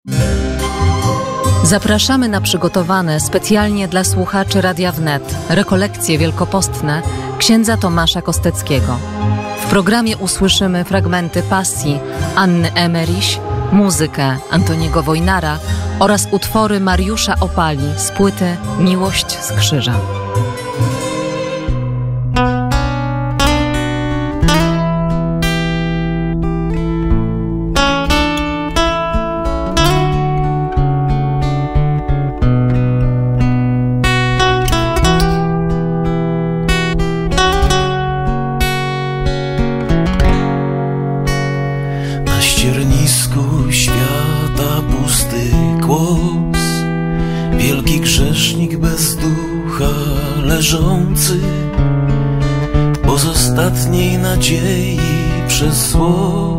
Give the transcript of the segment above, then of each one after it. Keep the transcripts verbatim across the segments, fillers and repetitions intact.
Zapraszamy na przygotowane specjalnie dla słuchaczy Radia Wnet rekolekcje wielkopostne księdza Tomasza Kosteckiego. W programie usłyszymy fragmenty pasji Anny Emeriś, muzykę Antoniego Wojnara oraz utwory Mariusza Opali z płyty Miłość z krzyża. Leżący bez ostatniej nadziei przez zło,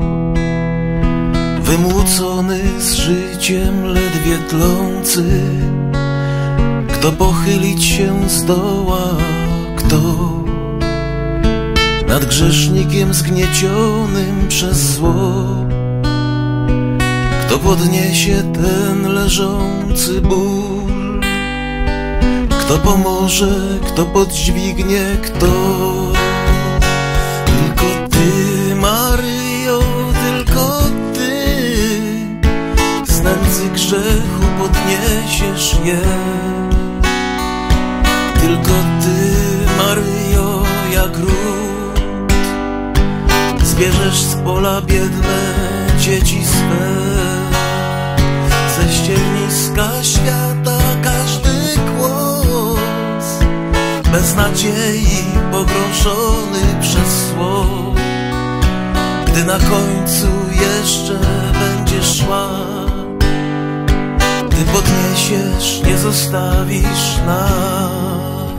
wymłócony z życiem ledwie tlący. Kto pochylić się zdoła, kto nad grzesznikiem zgniecionym przez zło, kto podniesie ten leżący ból, kto pomoże, kto podźwignie, kto? Tylko Ty, Maryjo, tylko Ty z nędzy grzechu podniesiesz je. Tylko Ty, Maryjo, jak ród zbierzesz z pola biedne dzieci swe. Ze ścierniska świata każdy bez nadziei pogrążony przez zło, gdy na końcu jeszcze będziesz szła, Ty podniesiesz, nie zostawisz nas.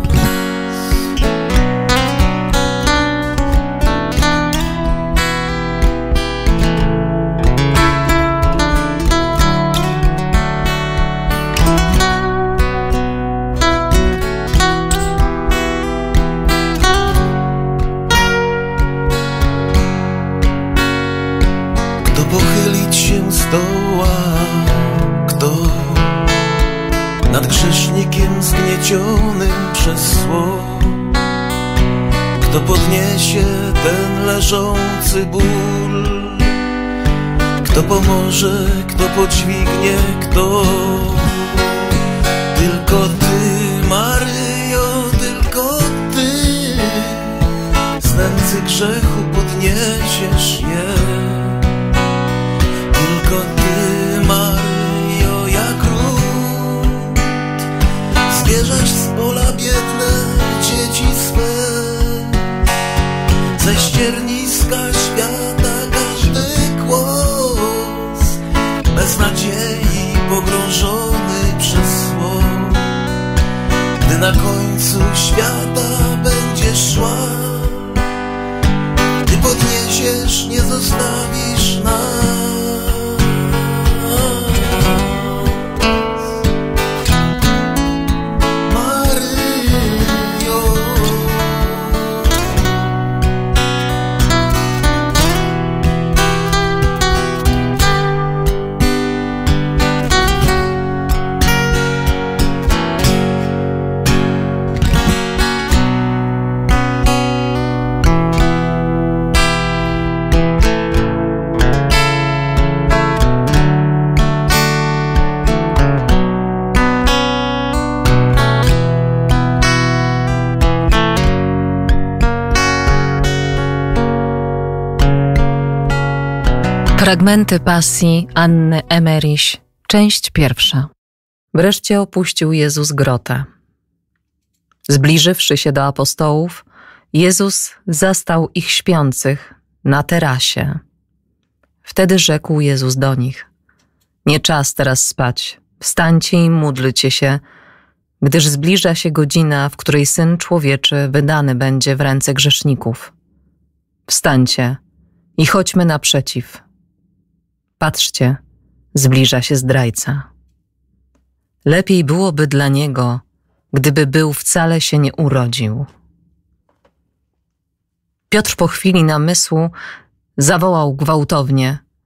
Kto nad grzesznikiem zgniecionym przez zło, kto podniesie ten leżący ból, kto pomoże, kto podźwignie, kto? Tylko Ty, Maryjo, tylko Ty z nędzy grzechu podniesiesz je. Tylko Ty, Maryjo, jak ród zbierzesz z pola biedne dzieci swe. Ze ścierniska świata każdy głos bez nadziei pogrążony przez zło, gdy na końcu świata będziesz szła, Ty podniesiesz, nie zostawisz nas. Fragmenty pasji Anny Emeriś, część pierwsza. Wreszcie opuścił Jezus grotę. Zbliżywszy się do apostołów, Jezus zastał ich śpiących na terasie. Wtedy rzekł Jezus do nich: nie czas teraz spać, wstańcie i módlcie się, gdyż zbliża się godzina, w której Syn Człowieczy wydany będzie w ręce grzeszników. Wstańcie i chodźmy naprzeciw. Patrzcie, zbliża się zdrajca. Lepiej byłoby dla niego, gdyby był wcale się nie urodził. Piotr po chwili namysłu zawołał gwałtownie: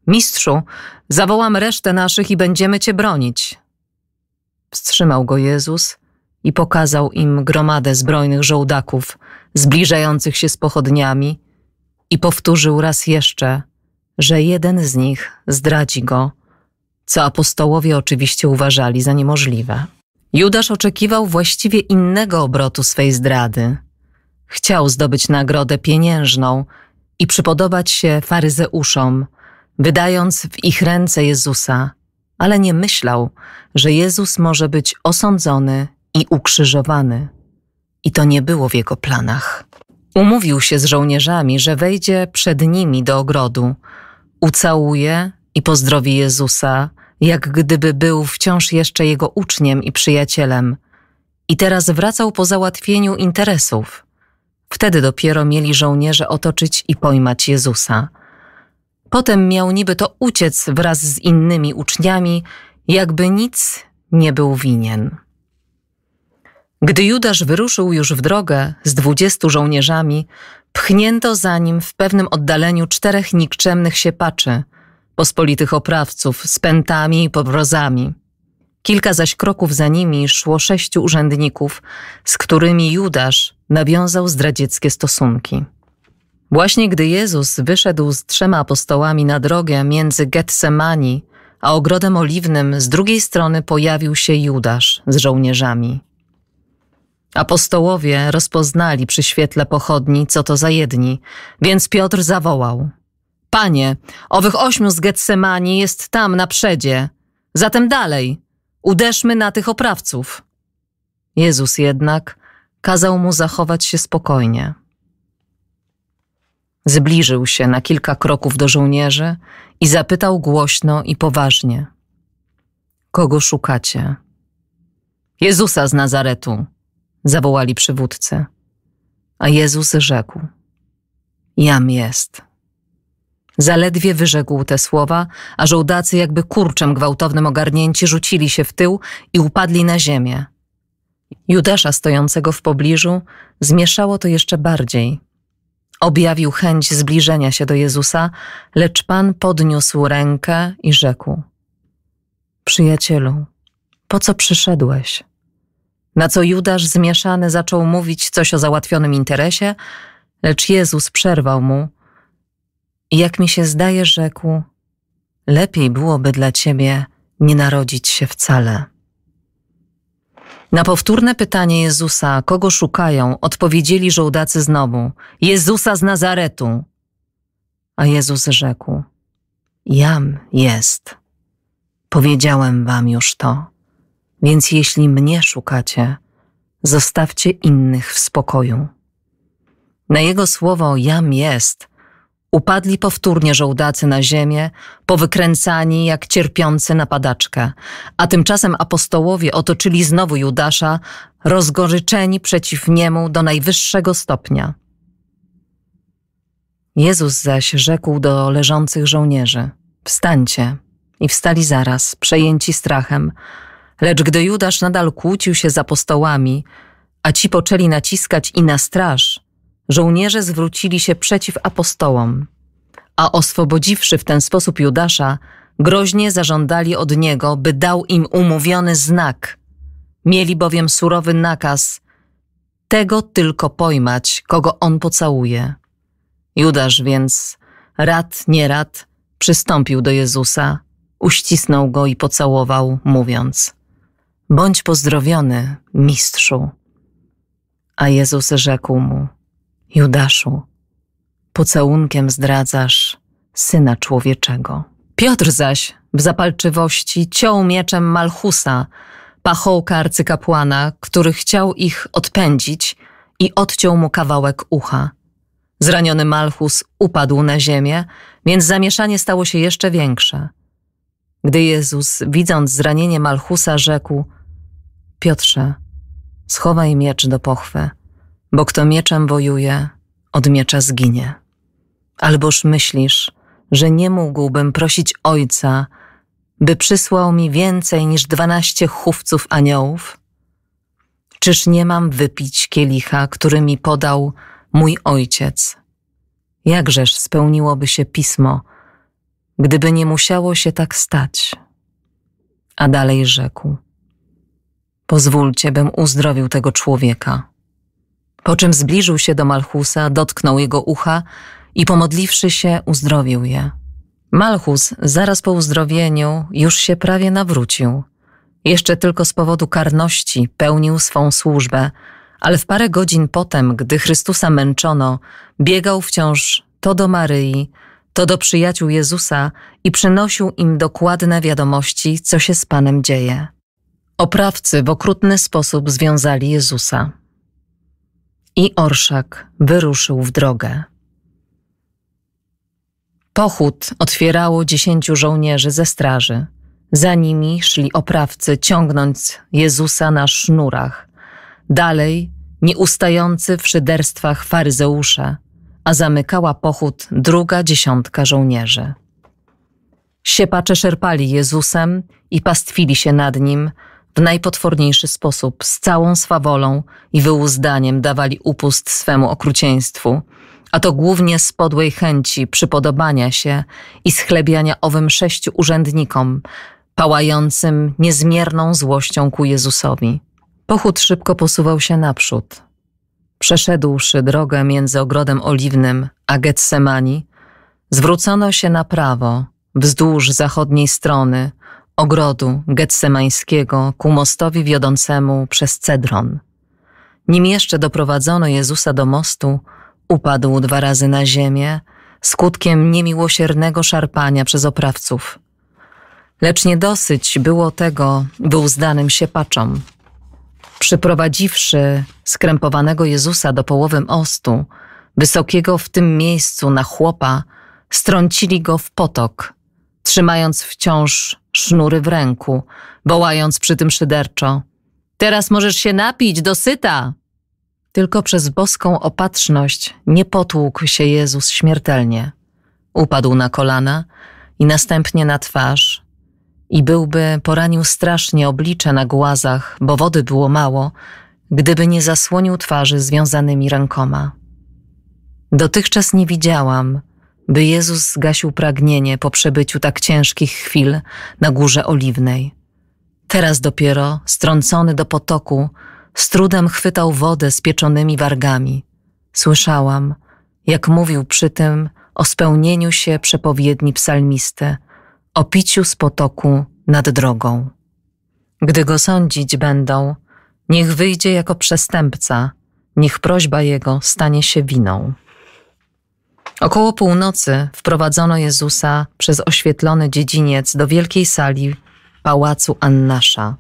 Mistrzu, zawołam resztę naszych i będziemy cię bronić. Wstrzymał go Jezus i pokazał im gromadę zbrojnych żołdaków zbliżających się z pochodniami i powtórzył raz jeszcze, że jeden z nich zdradzi go, co apostołowie oczywiście uważali za niemożliwe. Judasz oczekiwał właściwie innego obrotu swej zdrady. Chciał zdobyć nagrodę pieniężną i przypodobać się faryzeuszom, wydając w ich ręce Jezusa, ale nie myślał, że Jezus może być osądzony i ukrzyżowany. I to nie było w jego planach. Umówił się z żołnierzami, że wejdzie przed nimi do ogrodu, ucałuje i pozdrowi Jezusa, jak gdyby był wciąż jeszcze jego uczniem i przyjacielem. I teraz wracał po załatwieniu interesów. Wtedy dopiero mieli żołnierze otoczyć i pojmać Jezusa. Potem miał niby to uciec wraz z innymi uczniami, jakby nic nie był winien. Gdy Judasz wyruszył już w drogę z dwudziestu żołnierzami, pchnięto za nim w pewnym oddaleniu czterech nikczemnych siepaczy, pospolitych oprawców z pętami i pobrozami. Kilka zaś kroków za nimi szło sześciu urzędników, z którymi Judasz nawiązał zdradzieckie stosunki. Właśnie gdy Jezus wyszedł z trzema apostołami na drogę między Getsemani a ogrodem oliwnym, z drugiej strony pojawił się Judasz z żołnierzami. Apostołowie rozpoznali przy świetle pochodni, co to za jedni, więc Piotr zawołał: Panie, owych ośmiu z Getsemani jest tam na przedzie, zatem dalej, uderzmy na tych oprawców. Jezus jednak kazał mu zachować się spokojnie. Zbliżył się na kilka kroków do żołnierzy i zapytał głośno i poważnie: Kogo szukacie? Jezusa z Nazaretu, zawołali przywódcy. A Jezus rzekł: Jam jest. Zaledwie wyrzekł te słowa, a żołdacy jakby kurczem gwałtownym ogarnięci rzucili się w tył i upadli na ziemię. Judasza stojącego w pobliżu zmieszało to jeszcze bardziej. Objawił chęć zbliżenia się do Jezusa, lecz Pan podniósł rękę i rzekł: Przyjacielu, po co przyszedłeś? Na co Judasz zmieszany zaczął mówić coś o załatwionym interesie, lecz Jezus przerwał mu i jak mi się zdaje rzekł: lepiej byłoby dla ciebie nie narodzić się wcale. Na powtórne pytanie Jezusa, kogo szukają, odpowiedzieli żołdacy znowu: Jezusa z Nazaretu. A Jezus rzekł: Jam jest. Powiedziałem wam już to, więc jeśli mnie szukacie, zostawcie innych w spokoju. Na jego słowo Jam jest upadli powtórnie żołdacy na ziemię, powykręcani jak cierpiący na padaczkę, a tymczasem apostołowie otoczyli znowu Judasza, rozgoryczeni przeciw niemu do najwyższego stopnia. Jezus zaś rzekł do leżących żołnierzy: Wstańcie. I wstali zaraz, przejęci strachem. Lecz gdy Judasz nadal kłócił się z apostołami, a ci poczęli naciskać i na straż, żołnierze zwrócili się przeciw apostołom, a oswobodziwszy w ten sposób Judasza, groźnie zażądali od niego, by dał im umówiony znak. Mieli bowiem surowy nakaz tego tylko pojmać, kogo on pocałuje. Judasz więc, rad nie rad, przystąpił do Jezusa, uścisnął go i pocałował, mówiąc: Bądź pozdrowiony, mistrzu. A Jezus rzekł mu: Judaszu, pocałunkiem zdradzasz Syna Człowieczego. Piotr zaś w zapalczywości ciął mieczem Malchusa, pachołka arcykapłana, który chciał ich odpędzić, i odciął mu kawałek ucha. Zraniony Malchus upadł na ziemię, więc zamieszanie stało się jeszcze większe. Gdy Jezus, widząc zranienie Malchusa, rzekł: Piotrze, schowaj miecz do pochwy, bo kto mieczem wojuje, od miecza zginie. Alboż myślisz, że nie mógłbym prosić Ojca, by przysłał mi więcej niż dwanaście chówców aniołów? Czyż nie mam wypić kielicha, który mi podał mój Ojciec? Jakżeż spełniłoby się pismo, gdyby nie musiało się tak stać. A dalej rzekł: pozwólcie, bym uzdrowił tego człowieka. Po czym zbliżył się do Malchusa, dotknął jego ucha i pomodliwszy się, uzdrowił je. Malchus zaraz po uzdrowieniu już się prawie nawrócił. Jeszcze tylko z powodu karności pełnił swą służbę, ale w parę godzin potem, gdy Chrystusa męczono, biegał wciąż to do Maryi, to do przyjaciół Jezusa i przynosił im dokładne wiadomości, co się z Panem dzieje. Oprawcy w okrutny sposób związali Jezusa. I orszak wyruszył w drogę. Pochód otwierało dziesięciu żołnierzy ze straży. Za nimi szli oprawcy, ciągnąc Jezusa na sznurach. Dalej nieustający w szyderstwach faryzeusze, a zamykała pochód druga dziesiątka żołnierzy. Siepacze szarpali Jezusem i pastwili się nad Nim w najpotworniejszy sposób, z całą swawolą i wyuzdaniem dawali upust swemu okrucieństwu, a to głównie z podłej chęci przypodobania się i schlebiania owym sześciu urzędnikom, pałającym niezmierną złością ku Jezusowi. Pochód szybko posuwał się naprzód. Przeszedłszy drogę między ogrodem oliwnym a Getsemani, zwrócono się na prawo, wzdłuż zachodniej strony ogrodu getsemańskiego ku mostowi wiodącemu przez Cedron. Nim jeszcze doprowadzono Jezusa do mostu, upadł dwa razy na ziemię, skutkiem niemiłosiernego szarpania przez oprawców. Lecz nie dosyć było tego wyuzdanym siepaczom. Przyprowadziwszy skrępowanego Jezusa do połowy mostu, wysokiego w tym miejscu na chłopa, strącili go w potok, trzymając wciąż sznury w ręku, wołając przy tym szyderczo: teraz możesz się napić dosyta! Tylko przez boską opatrzność nie potłukł się Jezus śmiertelnie. Upadł na kolana i następnie na twarz i byłby poranił strasznie oblicze na głazach, bo wody było mało, gdyby nie zasłonił twarzy związanymi rękoma. Dotychczas nie widziałam, by Jezus zgasił pragnienie po przebyciu tak ciężkich chwil na Górze Oliwnej. Teraz dopiero, strącony do potoku, z trudem chwytał wodę z pieczonymi wargami. Słyszałam, jak mówił przy tym o spełnieniu się przepowiedni psalmisty, o piciu z potoku nad drogą. Gdy go sądzić będą, niech wyjdzie jako przestępca, niech prośba jego stanie się winą. Około północy wprowadzono Jezusa przez oświetlony dziedziniec do wielkiej sali pałacu Annasza.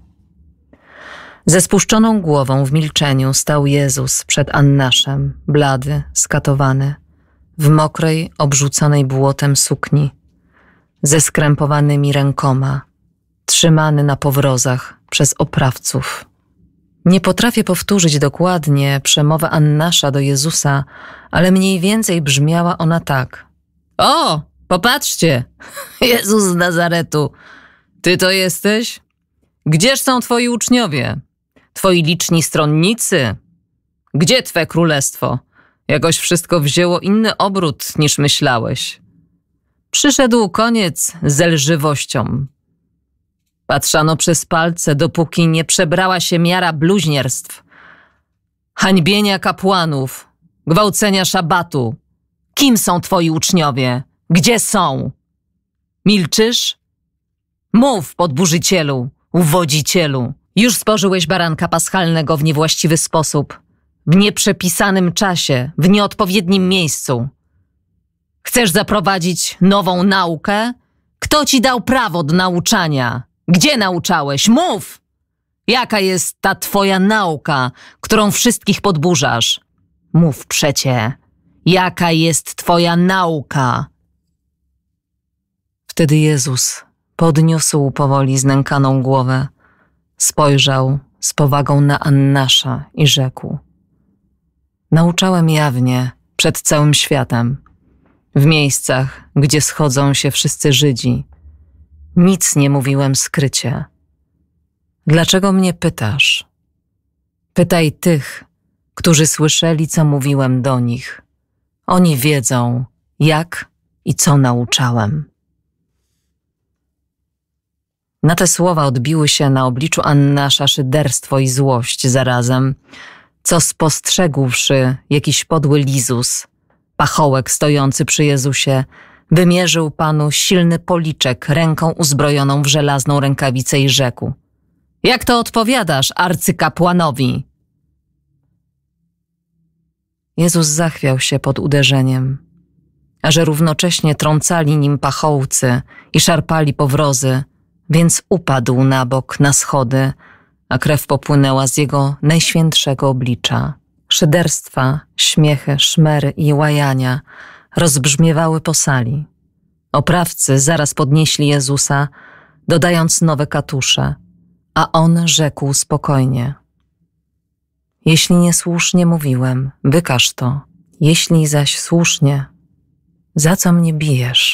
Ze spuszczoną głową w milczeniu stał Jezus przed Annaszem, blady, skatowany, w mokrej, obrzuconej błotem sukni, ze skrępowanymi rękoma, trzymany na powrozach przez oprawców. Nie potrafię powtórzyć dokładnie przemowę Annasza do Jezusa, ale mniej więcej brzmiała ona tak: o, popatrzcie, Jezus z Nazaretu, ty to jesteś? Gdzież są twoi uczniowie? Twoi liczni stronnicy? Gdzie twe królestwo? Jakoś wszystko wzięło inny obrót niż myślałeś. Przyszedł koniec z lżywością. Patrzano przez palce, dopóki nie przebrała się miara bluźnierstw, hańbienia kapłanów, gwałcenia szabatu. Kim są twoi uczniowie? Gdzie są? Milczysz? Mów, podburzycielu, uwodzicielu. Już spożyłeś baranka paschalnego w niewłaściwy sposób, w nieprzepisanym czasie, w nieodpowiednim miejscu. Chcesz zaprowadzić nową naukę? Kto ci dał prawo do nauczania? Gdzie nauczałeś? Mów! Jaka jest ta twoja nauka, którą wszystkich podburzasz? Mów przecie, jaka jest twoja nauka? Wtedy Jezus podniósł powoli znękaną głowę, spojrzał z powagą na Annasza i rzekł: nauczałem jawnie, przed całym światem, w miejscach, gdzie schodzą się wszyscy Żydzi. Nic nie mówiłem skrycie. Dlaczego mnie pytasz? Pytaj tych, którzy słyszeli, co mówiłem do nich. Oni wiedzą, jak i co nauczałem. Na te słowa odbiły się na obliczu Annasza szyderstwo i złość zarazem, co spostrzegłszy jakiś podły Lizus, pachołek stojący przy Jezusie, wymierzył Panu silny policzek ręką uzbrojoną w żelazną rękawicę i rzekł: Jak to odpowiadasz arcykapłanowi? Jezus zachwiał się pod uderzeniem, a że równocześnie trącali nim pachołcy i szarpali powrozy, więc upadł na bok na schody, a krew popłynęła z jego najświętszego oblicza. Szyderstwa, śmiechy, szmery i łajania rozbrzmiewały po sali. Oprawcy zaraz podnieśli Jezusa, dodając nowe katusze, a on rzekł spokojnie: Jeśli niesłusznie mówiłem, wykaż to. Jeśli zaś słusznie, za co mnie bijesz?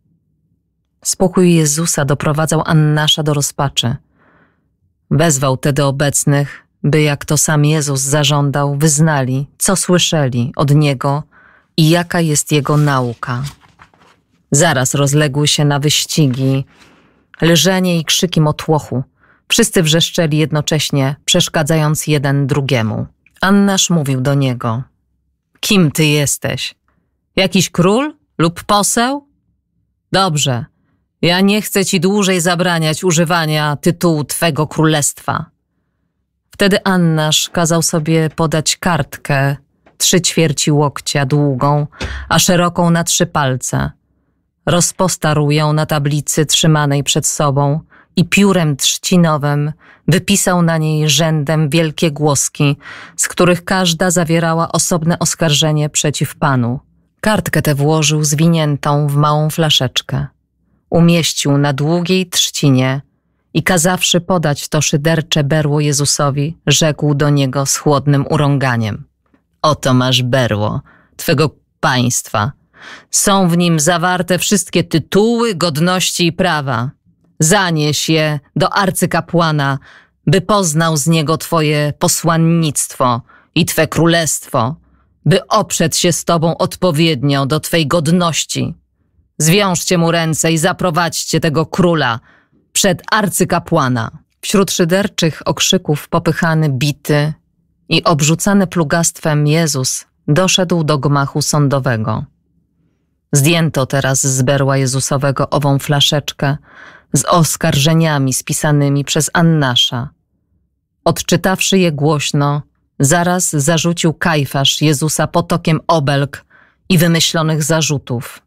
Spokój Jezusa doprowadzał Annasza do rozpaczy. Wezwał tedy obecnych, by jak to sam Jezus zażądał, wyznali, co słyszeli od Niego i jaka jest Jego nauka. Zaraz rozległy się na wyścigi, lżenie i krzyki motłochu. Wszyscy wrzeszczeli jednocześnie, przeszkadzając jeden drugiemu. Annasz mówił do niego: Kim ty jesteś? Jakiś król lub poseł? Dobrze, ja nie chcę ci dłużej zabraniać używania tytułu twego królestwa. Wtedy Annasz kazał sobie podać kartkę, trzy ćwierci łokcia długą, a szeroką na trzy palce. Rozpostarł ją na tablicy trzymanej przed sobą i piórem trzcinowym wypisał na niej rzędem wielkie głoski, z których każda zawierała osobne oskarżenie przeciw Panu. Kartkę tę włożył zwiniętą w małą flaszeczkę. Umieścił na długiej trzcinie i kazawszy podać to szydercze berło Jezusowi, rzekł do niego z chłodnym urąganiem: Oto masz berło twego państwa. Są w nim zawarte wszystkie tytuły, godności i prawa. Zanieś je do arcykapłana, by poznał z niego twoje posłannictwo i twe królestwo, by oprzeć się z tobą odpowiednio do twej godności. Zwiążcie mu ręce i zaprowadźcie tego króla przed arcykapłana. Wśród szyderczych okrzyków popychany, bity i obrzucany plugastwem Jezus doszedł do gmachu sądowego. Zdjęto teraz z berła Jezusowego ową flaszeczkę z oskarżeniami spisanymi przez Annasza. Odczytawszy je głośno, zaraz zarzucił Kajfasz Jezusa potokiem obelg i wymyślonych zarzutów.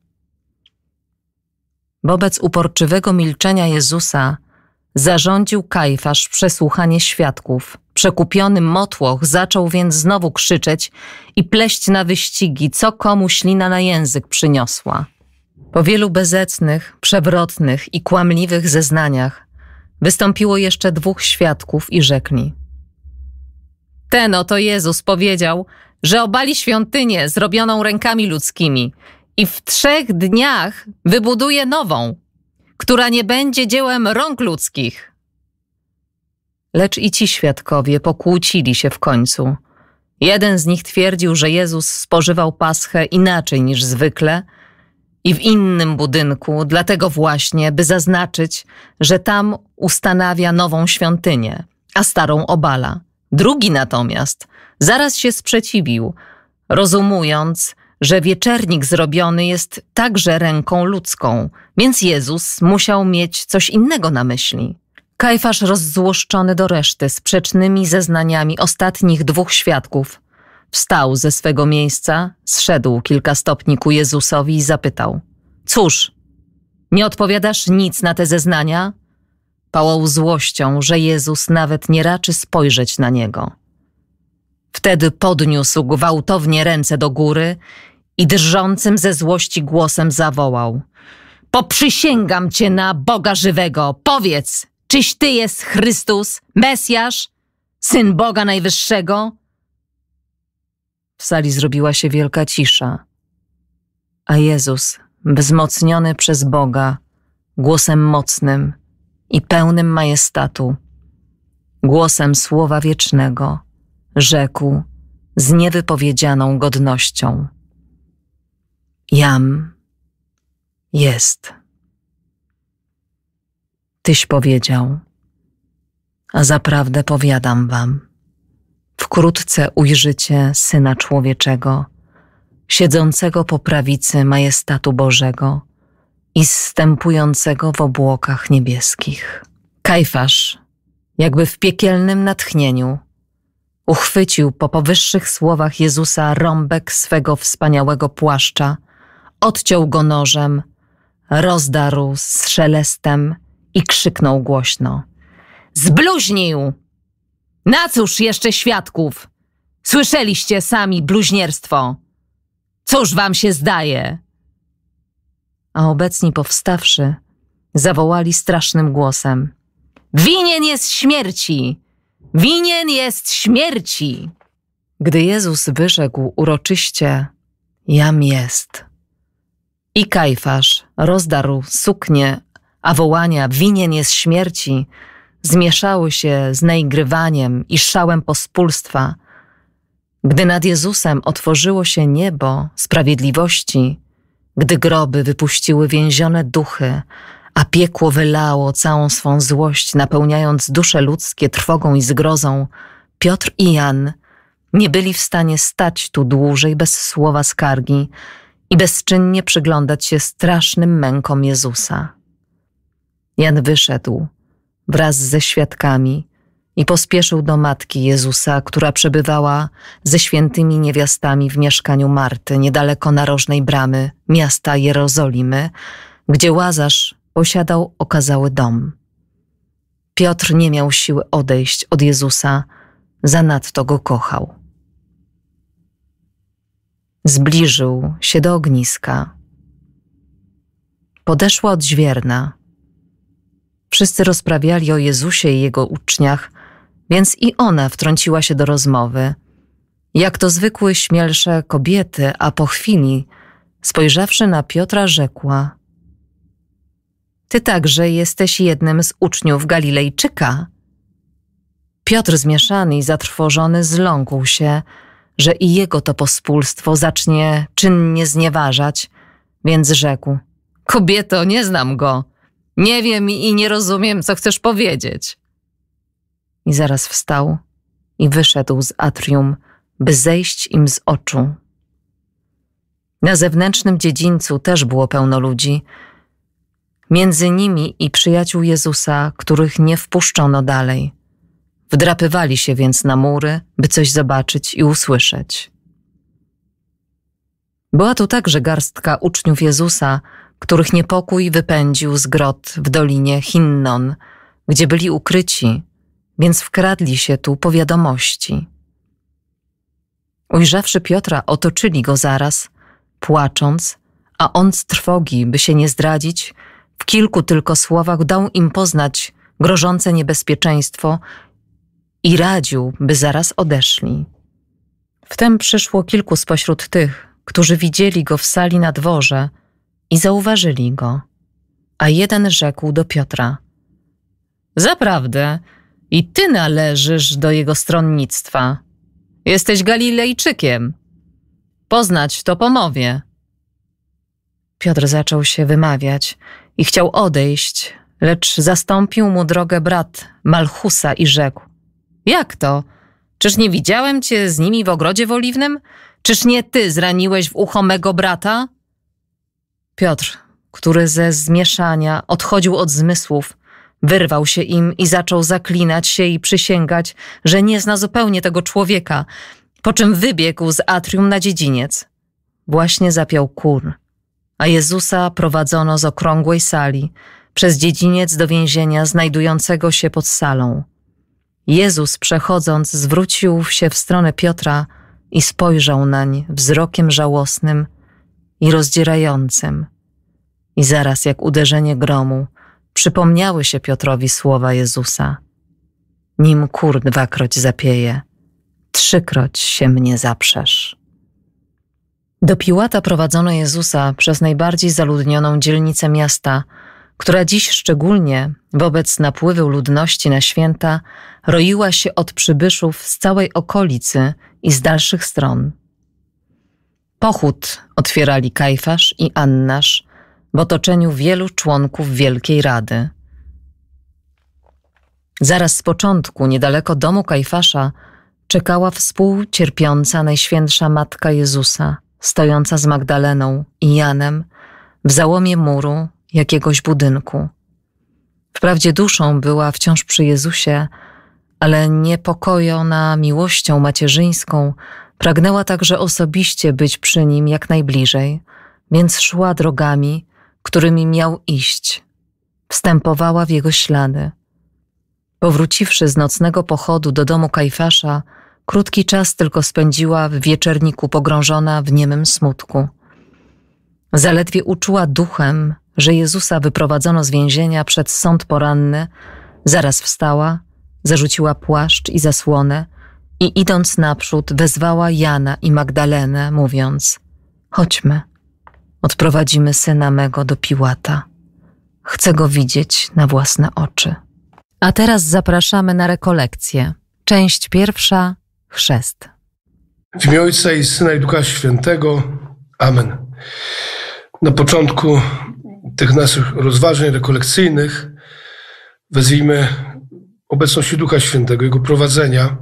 Wobec uporczywego milczenia Jezusa zarządził Kajfasz przesłuchanie świadków. Przekupiony motłoch zaczął więc znowu krzyczeć i pleść na wyścigi, co komu ślina na język przyniosła. Po wielu bezecnych, przewrotnych i kłamliwych zeznaniach wystąpiło jeszcze dwóch świadków i rzekli: Ten oto Jezus powiedział, że obali świątynię zrobioną rękami ludzkimi i w trzech dniach wybuduje nową, która nie będzie dziełem rąk ludzkich. Lecz i ci świadkowie pokłócili się w końcu. Jeden z nich twierdził, że Jezus spożywał paschę inaczej niż zwykle i w innym budynku, dlatego właśnie, by zaznaczyć, że tam ustanawia nową świątynię, a starą obala. Drugi natomiast zaraz się sprzeciwił, rozumując, że wieczernik zrobiony jest także ręką ludzką, więc Jezus musiał mieć coś innego na myśli. Kajfasz, rozzłoszczony do reszty sprzecznymi zeznaniami ostatnich dwóch świadków, wstał ze swego miejsca, zszedł kilka stopni ku Jezusowi i zapytał: Cóż, nie odpowiadasz nic na te zeznania? Pałał złością, że Jezus nawet nie raczy spojrzeć na niego. Wtedy podniósł gwałtownie ręce do góry i drżącym ze złości głosem zawołał: Poprzysięgam cię na Boga żywego, powiedz, czyś ty jest Chrystus, Mesjasz, Syn Boga Najwyższego? W sali zrobiła się wielka cisza, a Jezus, wzmocniony przez Boga, głosem mocnym i pełnym majestatu, głosem Słowa Wiecznego, rzekł z niewypowiedzianą godnością: Jam jest. Tyś powiedział: a zaprawdę powiadam wam, wkrótce ujrzycie Syna Człowieczego, siedzącego po prawicy majestatu Bożego i zstępującego w obłokach niebieskich. Kajfasz, jakby w piekielnym natchnieniu, uchwycił po powyższych słowach Jezusa rąbek swego wspaniałego płaszcza, odciął go nożem, rozdarł z szelestem i krzyknął głośno: zbluźnił! Na cóż jeszcze świadków? Słyszeliście sami bluźnierstwo. Cóż wam się zdaje? A obecni powstawszy, zawołali strasznym głosem: winien jest śmierci! Winien jest śmierci! Gdy Jezus wyrzekł uroczyście: jam jest, i Kajfasz rozdarł suknię, a wołania winien jest śmierci zmieszały się z naigrywaniem i szałem pospólstwa, gdy nad Jezusem otworzyło się niebo sprawiedliwości, gdy groby wypuściły więzione duchy, a piekło wylało całą swą złość, napełniając dusze ludzkie trwogą i zgrozą, Piotr i Jan nie byli w stanie stać tu dłużej bez słowa skargi i bezczynnie przyglądać się strasznym mękom Jezusa. Jan wyszedł wraz ze świadkami i pospieszył do matki Jezusa, która przebywała ze świętymi niewiastami w mieszkaniu Marty, niedaleko narożnej bramy miasta Jerozolimy, gdzie Łazarz posiadał okazały dom. Piotr nie miał siły odejść od Jezusa, zanadto go kochał. Zbliżył się do ogniska. Podeszła odźwierna. Wszyscy rozprawiali o Jezusie i Jego uczniach, więc i ona wtrąciła się do rozmowy, jak to zwykły śmielsze kobiety, a po chwili, spojrzawszy na Piotra, rzekła: ty także jesteś jednym z uczniów Galilejczyka. Piotr zmieszany i zatrwożony zląkł się, że i jego to pospólstwo zacznie czynnie znieważać, więc rzekł: kobieto, nie znam go. Nie wiem i nie rozumiem, co chcesz powiedzieć. I zaraz wstał i wyszedł z atrium, by zejść im z oczu. Na zewnętrznym dziedzińcu też było pełno ludzi, między nimi i przyjaciół Jezusa, których nie wpuszczono dalej. Wdrapywali się więc na mury, by coś zobaczyć i usłyszeć. Była tu także garstka uczniów Jezusa, których niepokój wypędził z grot w dolinie Hinnon, gdzie byli ukryci, więc wkradli się tu po wiadomości. Ujrzawszy Piotra, otoczyli go zaraz, płacząc, a on z trwogi, by się nie zdradzić, w kilku tylko słowach dał im poznać grożące niebezpieczeństwo i radził, by zaraz odeszli. Wtem przyszło kilku spośród tych, którzy widzieli go w sali na dworze i zauważyli go, a jeden rzekł do Piotra: zaprawdę, i ty należysz do jego stronnictwa. Jesteś Galilejczykiem. Poznać to po mowie. Piotr zaczął się wymawiać i chciał odejść, lecz zastąpił mu drogę brat Malchusa i rzekł: jak to? Czyż nie widziałem cię z nimi w ogrodzie oliwnym? Czyż nie ty zraniłeś w ucho mego brata? Piotr, który ze zmieszania odchodził od zmysłów, wyrwał się im i zaczął zaklinać się i przysięgać, że nie zna zupełnie tego człowieka, po czym wybiegł z atrium na dziedziniec. Właśnie zapiał kur, a Jezusa prowadzono z okrągłej sali przez dziedziniec do więzienia znajdującego się pod salą. Jezus, przechodząc, zwrócił się w stronę Piotra i spojrzał nań wzrokiem żałosnym i rozdzierającym. I zaraz jak uderzenie gromu przypomniały się Piotrowi słowa Jezusa: nim kur dwakroć zapieje, trzykroć się mnie zaprzesz. Do Piłata prowadzono Jezusa przez najbardziej zaludnioną dzielnicę miasta, która dziś szczególnie wobec napływu ludności na święta roiła się od przybyszów z całej okolicy i z dalszych stron. Pochód otwierali Kajfasz i Annasz w otoczeniu wielu członków Wielkiej Rady. Zaraz z początku, niedaleko domu Kajfasza, czekała współcierpiąca Najświętsza Matka Jezusa, stojąca z Magdaleną i Janem w załomie muru jakiegoś budynku. Wprawdzie duszą była wciąż przy Jezusie, ale niepokojona miłością macierzyńską pragnęła także osobiście być przy Nim jak najbliżej, więc szła drogami, którymi miał iść. Wstępowała w Jego ślady. Powróciwszy z nocnego pochodu do domu Kajfasza, krótki czas tylko spędziła w wieczerniku pogrążona w niemym smutku. Zaledwie uczuła duchem, że Jezusa wyprowadzono z więzienia przed sąd poranny, zaraz wstała, zarzuciła płaszcz i zasłonę i idąc naprzód wezwała Jana i Magdalenę, mówiąc: chodźmy, odprowadzimy syna mego do Piłata. Chcę go widzieć na własne oczy. A teraz zapraszamy na rekolekcję. Część pierwsza. Chrzest. W imię Ojca i Syna i Ducha Świętego. Amen. Na początku tych naszych rozważań rekolekcyjnych wezwijmy obecności Ducha Świętego, Jego prowadzenia.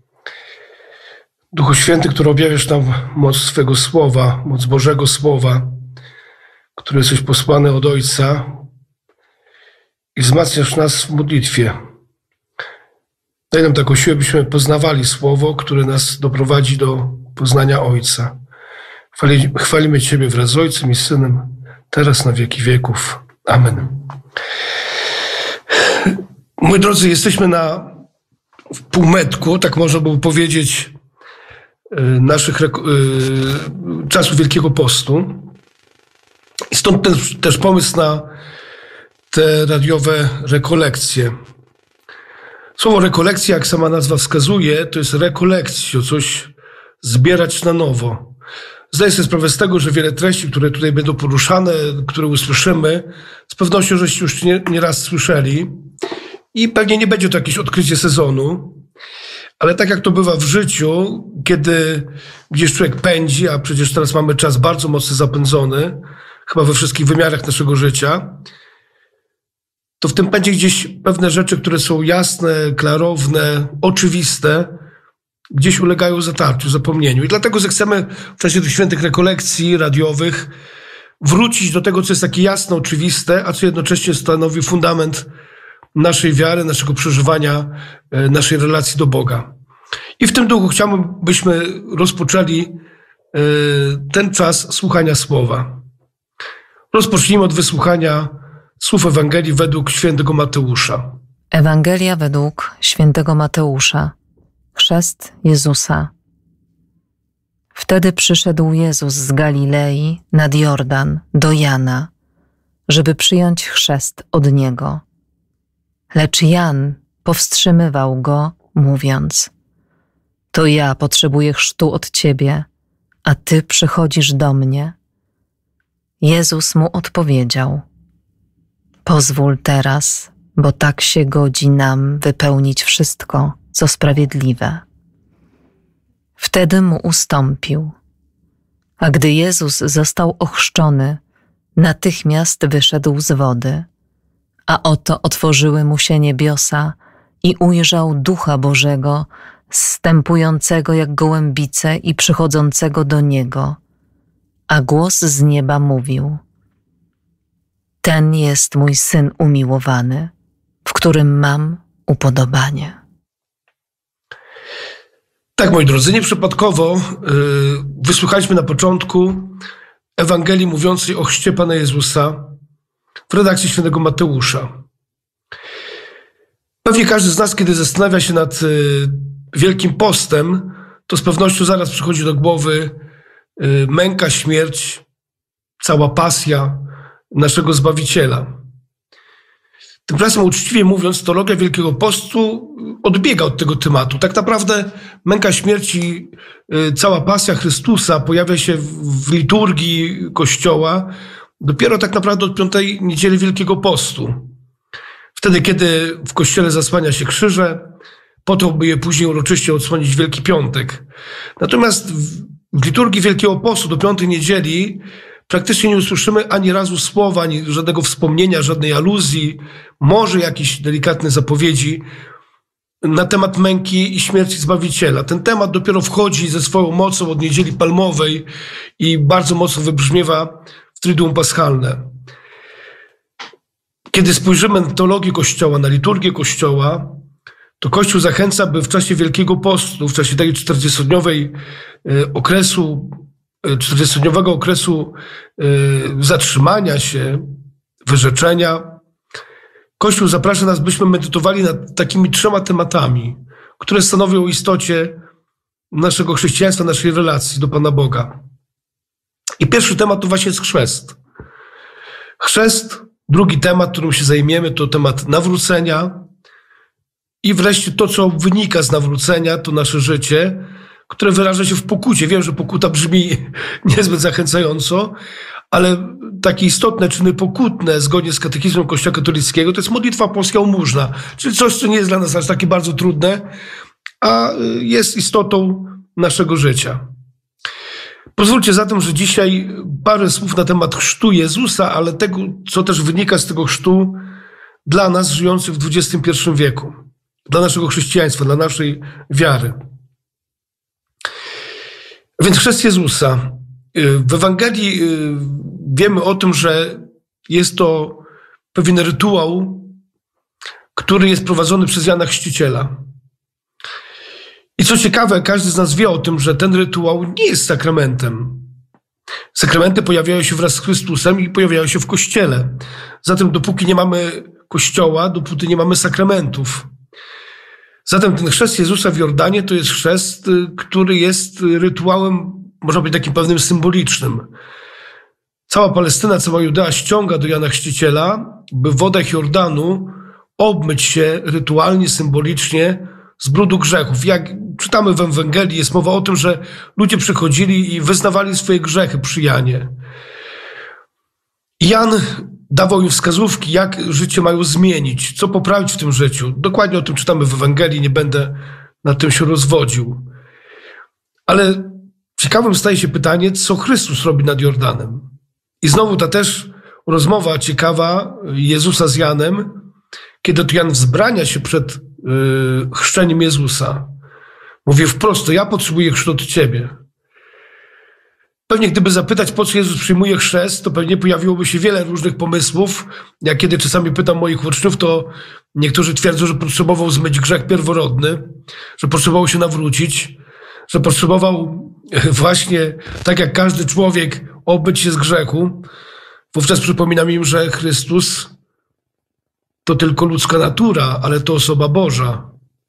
Duchu Święty, który objawiasz nam moc swego Słowa, moc Bożego Słowa, który jesteś posłany od Ojca i wzmacniasz nas w modlitwie. Daj nam taką siłę, byśmy poznawali Słowo, które nas doprowadzi do poznania Ojca. Chwali, chwalimy Ciebie wraz z Ojcem i Synem, teraz na wieki wieków. Amen. Moi drodzy, jesteśmy na półmetku, tak można by powiedzieć, naszych czasów Wielkiego Postu. I stąd też, też pomysł na te radiowe rekolekcje. Słowo rekolekcja, jak sama nazwa wskazuje, to jest rekolekcjo, coś zbierać na nowo. Zdaję sobie sprawę z tego, że wiele treści, które tutaj będą poruszane, które usłyszymy, z pewnością żeście już nie, nie raz słyszeli i pewnie nie będzie to jakieś odkrycie sezonu, ale tak jak to bywa w życiu, kiedy gdzieś człowiek pędzi, a przecież teraz mamy czas bardzo mocno zapędzony, chyba we wszystkich wymiarach naszego życia, to w tym pędzie gdzieś pewne rzeczy, które są jasne, klarowne, oczywiste, gdzieś ulegają zatarciu, zapomnieniu. I dlatego zechcemy w czasie tych świętych rekolekcji radiowych wrócić do tego, co jest takie jasne, oczywiste, a co jednocześnie stanowi fundament naszej wiary, naszego przeżywania, naszej relacji do Boga. I w tym duchu chciałbym, byśmy rozpoczęli ten czas słuchania Słowa. Rozpocznijmy od wysłuchania słów Ewangelii według świętego Mateusza. Ewangelia według świętego Mateusza. Chrzest Jezusa. Wtedy przyszedł Jezus z Galilei nad Jordan do Jana, żeby przyjąć chrzest od Niego. Lecz Jan powstrzymywał go, mówiąc: to ja potrzebuję chrztu od Ciebie, a Ty przychodzisz do mnie. Jezus mu odpowiedział: pozwól teraz, bo tak się godzi nam wypełnić wszystko, co sprawiedliwe. Wtedy mu ustąpił. A gdy Jezus został ochrzczony, natychmiast wyszedł z wody. A oto otworzyły mu się niebiosa i ujrzał Ducha Bożego, zstępującego jak gołębice i przychodzącego do niego. A głos z nieba mówił: ten jest mój Syn umiłowany, w którym mam upodobanie. Tak, moi drodzy, nieprzypadkowo yy, wysłuchaliśmy na początku Ewangelii mówiącej o chrzcie Pana Jezusa w redakcji świętego Mateusza. Pewnie każdy z nas, kiedy zastanawia się nad yy, Wielkim Postem, to z pewnością zaraz przychodzi do głowy yy, męka, śmierć, cała pasja naszego Zbawiciela. Tymczasem, uczciwie mówiąc, teologia Wielkiego Postu odbiega od tego tematu. Tak naprawdę męka śmierci, cała pasja Chrystusa pojawia się w liturgii Kościoła dopiero tak naprawdę od piątej niedzieli Wielkiego Postu. Wtedy, kiedy w Kościele zasłania się krzyże, po to, by je później uroczyście odsłonić Wielki Piątek. Natomiast w liturgii Wielkiego Postu do piątej niedzieli praktycznie nie usłyszymy ani razu słowa, ani żadnego wspomnienia, żadnej aluzji, może jakieś delikatne zapowiedzi na temat męki i śmierci Zbawiciela. Ten temat dopiero wchodzi ze swoją mocą od Niedzieli Palmowej i bardzo mocno wybrzmiewa w Triduum Paschalne. Kiedy spojrzymy na teologię Kościoła, na liturgię Kościoła, to Kościół zachęca, by w czasie Wielkiego Postu, w czasie tej czterdziestodniowej okresu, czterdziestodniowego okresu zatrzymania się, wyrzeczenia, Kościół zaprasza nas, byśmy medytowali nad takimi trzema tematami, które stanowią o istocie naszego chrześcijaństwa, naszej relacji do Pana Boga. I pierwszy temat to właśnie jest chrzest. Chrzest, drugi temat, którym się zajmiemy, to temat nawrócenia i wreszcie to, co wynika z nawrócenia, to nasze życie, które wyraża się w pokucie. Wiem, że pokuta brzmi niezbyt zachęcająco, ale takie istotne czyny pokutne, zgodnie z katechizmem Kościoła katolickiego, to jest modlitwa polska jałmużna, czyli coś, co nie jest dla nas aż takie bardzo trudne, a jest istotą naszego życia. Pozwólcie zatem, że dzisiaj parę słów na temat chrztu Jezusa, ale tego, co też wynika z tego chrztu dla nas żyjących w dwudziestym pierwszym wieku, dla naszego chrześcijaństwa, dla naszej wiary. Więc chrzest Jezusa. W Ewangelii wiemy o tym, że jest to pewien rytuał, który jest prowadzony przez Jana Chrzciciela. I co ciekawe, każdy z nas wie o tym, że ten rytuał nie jest sakramentem. Sakramenty pojawiają się wraz z Chrystusem i pojawiają się w Kościele. Zatem dopóki nie mamy Kościoła, dopóty nie mamy sakramentów. Zatem ten chrzest Jezusa w Jordanie to jest chrzest, który jest rytuałem, można powiedzieć, takim pewnym symbolicznym. Cała Palestyna, cała Judea ściąga do Jana Chrzciciela, by w wodach Jordanu obmyć się rytualnie, symbolicznie z brudu grzechów. Jak czytamy w Ewangelii, jest mowa o tym, że ludzie przychodzili i wyznawali swoje grzechy przy Janie. Jan dawał im wskazówki, jak życie mają zmienić, co poprawić w tym życiu. Dokładnie o tym czytamy w Ewangelii, nie będę nad tym się rozwodził. Ale ciekawym staje się pytanie, co Chrystus robi nad Jordanem. I znowu ta też rozmowa ciekawa Jezusa z Janem, kiedy to Jan wzbrania się przed yy, chrzczeniem Jezusa. Mówi wprost, to ja potrzebuję chrztu od Ciebie. Pewnie gdyby zapytać, po co Jezus przyjmuje chrzest, to pewnie pojawiłoby się wiele różnych pomysłów. Ja kiedy czasami pytam moich uczniów, to niektórzy twierdzą, że potrzebował zmyć grzech pierworodny, że potrzebował się nawrócić, że potrzebował właśnie, tak jak każdy człowiek, obyć się z grzechu. Wówczas przypominam im, że Chrystus to tylko ludzka natura, ale to osoba Boża.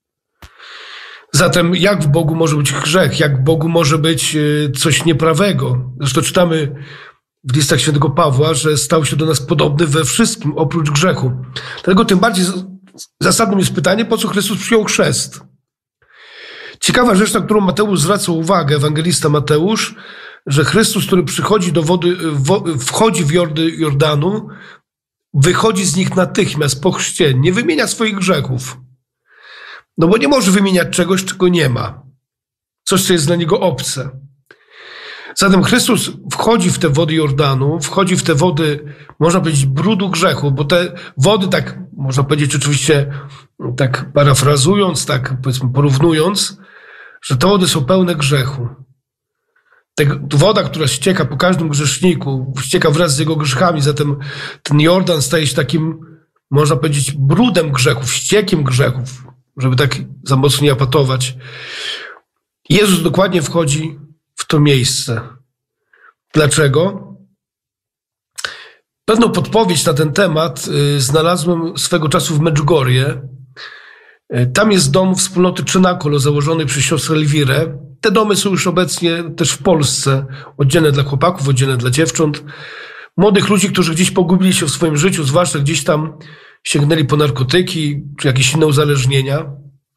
Zatem jak w Bogu może być grzech? Jak w Bogu może być coś nieprawego? Zresztą czytamy w listach świętego Pawła, że stał się do nas podobny we wszystkim, oprócz grzechu. Dlatego tym bardziej zasadnym jest pytanie, po co Chrystus przyjął chrzest? Ciekawa rzecz, na którą Mateusz zwraca uwagę, ewangelista Mateusz, że Chrystus, który przychodzi do wody, wchodzi w Jordy Jordanu, wychodzi z nich natychmiast po chrzcie, nie wymienia swoich grzechów. No bo nie może wymieniać czegoś, czego nie ma. Coś, co jest dla niego obce. Zatem Chrystus wchodzi w te wody Jordanu, wchodzi w te wody, można powiedzieć, brudu grzechu, bo te wody, tak można powiedzieć oczywiście, tak parafrazując, tak powiedzmy porównując, że te wody są pełne grzechu. Ta woda, która ścieka po każdym grzeszniku, ścieka wraz z jego grzechami, zatem ten Jordan staje się takim, można powiedzieć, brudem grzechów, ściekiem grzechów, żeby tak za mocno nie apatować. Jezus dokładnie wchodzi w to miejsce. Dlaczego? Pewną podpowiedź na ten temat znalazłem swego czasu w Medjugorje. Tam jest dom wspólnoty Cenacolo założonej przez siostrę Elwirę. Te domy są już obecnie też w Polsce, oddzielne dla chłopaków, oddzielne dla dziewcząt. Młodych ludzi, którzy gdzieś pogubili się w swoim życiu, zwłaszcza gdzieś tam sięgnęli po narkotyki czy jakieś inne uzależnienia.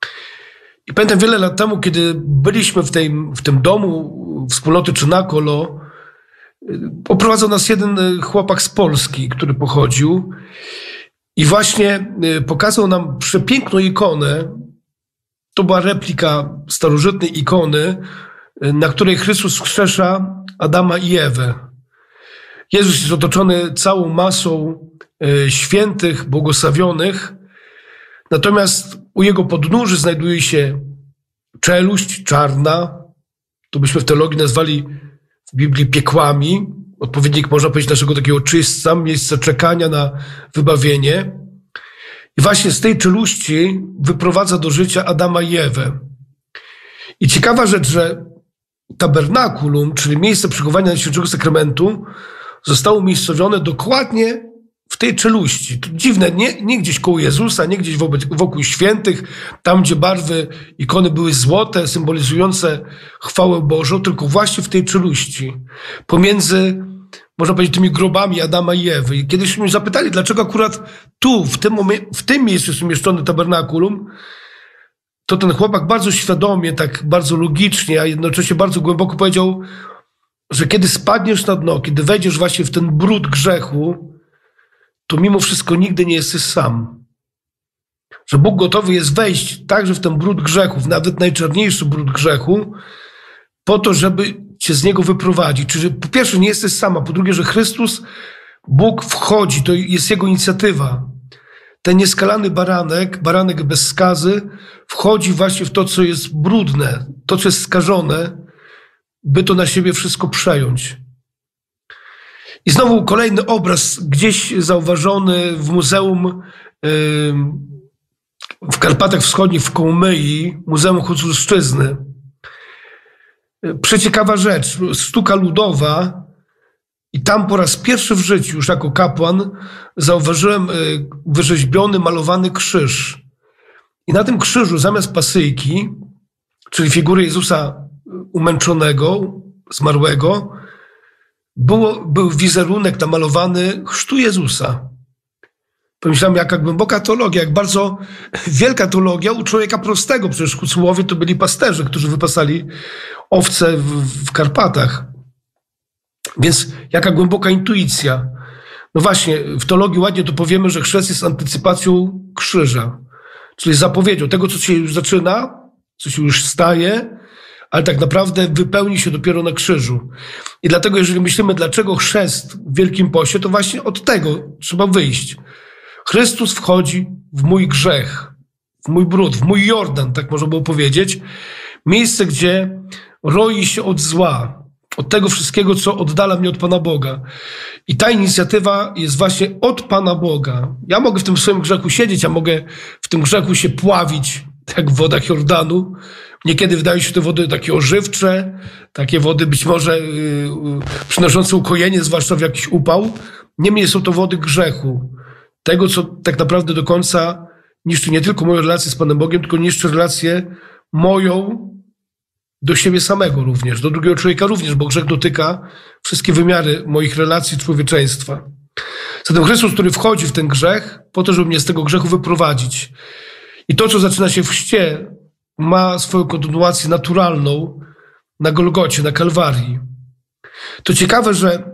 I pamiętam wiele lat temu, kiedy byliśmy w, tej, w tym domu wspólnoty Cenacolo, oprowadzał nas jeden chłopak z Polski, który pochodził i właśnie pokazał nam przepiękną ikonę. To była replika starożytnej ikony, na której Chrystus wskrzesza Adama i Ewę. Jezus jest otoczony całą masą świętych, błogosławionych, natomiast u Jego podnóży znajduje się czeluść czarna, to byśmy w teologii nazwali w Biblii piekłami, odpowiednik, można powiedzieć, naszego takiego czystca, miejsca czekania na wybawienie. I właśnie z tej czeluści wyprowadza do życia Adama i Ewę. I ciekawa rzecz, że tabernakulum, czyli miejsce przechowywania Najświętszego Sakramentu, zostało umiejscowione dokładnie w tej czeluści. To dziwne, nie, nie gdzieś koło Jezusa, nie gdzieś wobec, wokół świętych, tam gdzie barwy ikony były złote, symbolizujące chwałę Bożą, tylko właśnie w tej czeluści. Pomiędzy, można powiedzieć, tymi grobami Adama i Ewy. I kiedyś mnie zapytali, dlaczego akurat tu, w tym, momie- w tym miejscu jest umieszczony tabernakulum, to ten chłopak bardzo świadomie, tak bardzo logicznie, a jednocześnie bardzo głęboko powiedział, że kiedy spadniesz na dno, kiedy wejdziesz właśnie w ten brud grzechu, to mimo wszystko nigdy nie jesteś sam. Że Bóg gotowy jest wejść także w ten brud grzechów, nawet najczarniejszy brud grzechu, po to, żeby cię z niego wyprowadzić. Czyli po pierwsze nie jesteś sama, po drugie, że Chrystus, Bóg wchodzi, to jest Jego inicjatywa. Ten nieskalany baranek, baranek bez skazy, wchodzi właśnie w to, co jest brudne, to, co jest skażone, by to na siebie wszystko przejąć. I znowu kolejny obraz, gdzieś zauważony w muzeum w Karpatach Wschodnich w Kołomyi, Muzeum Huculszczyzny. Przeciekawa rzecz, sztuka ludowa, i tam po raz pierwszy w życiu, już jako kapłan, zauważyłem wyrzeźbiony, malowany krzyż. I na tym krzyżu zamiast pasyjki, czyli figury Jezusa umęczonego, zmarłego, było, był wizerunek namalowany chrztu Jezusa. Pomyślałem, jaka głęboka teologia, jak bardzo wielka teologia u człowieka prostego. Przecież Hucułowie to byli pasterze, którzy wypasali owce w, w Karpatach. Więc jaka głęboka intuicja. No właśnie, w teologii ładnie to powiemy, że chrzest jest antycypacją krzyża. Czyli zapowiedzią tego, co się już zaczyna, co się już staje, ale tak naprawdę wypełni się dopiero na krzyżu. I dlatego, jeżeli myślimy, dlaczego chrzest w Wielkim Poście, to właśnie od tego trzeba wyjść. Chrystus wchodzi w mój grzech, w mój brud, w mój Jordan, tak można było powiedzieć. Miejsce, gdzie roi się od zła, od tego wszystkiego, co oddala mnie od Pana Boga. I ta inicjatywa jest właśnie od Pana Boga. Ja mogę w tym swoim grzechu siedzieć, ja mogę w tym grzechu się pławić, jak w wodach Jordanu. Niekiedy wydają się te wody takie ożywcze, takie wody być może yy, przynoszące ukojenie, zwłaszcza w jakiś upał. Niemniej są to wody grzechu. Tego, co tak naprawdę do końca niszczy nie tylko moją relację z Panem Bogiem, tylko niszczy relację moją do siebie samego również, do drugiego człowieka również, bo grzech dotyka wszystkie wymiary moich relacji człowieczeństwa. Zatem Chrystus, który wchodzi w ten grzech, po to, żeby mnie z tego grzechu wyprowadzić. I to, co zaczyna się w chrzcie, ma swoją kontynuację naturalną na Golgocie, na Kalwarii. To ciekawe, że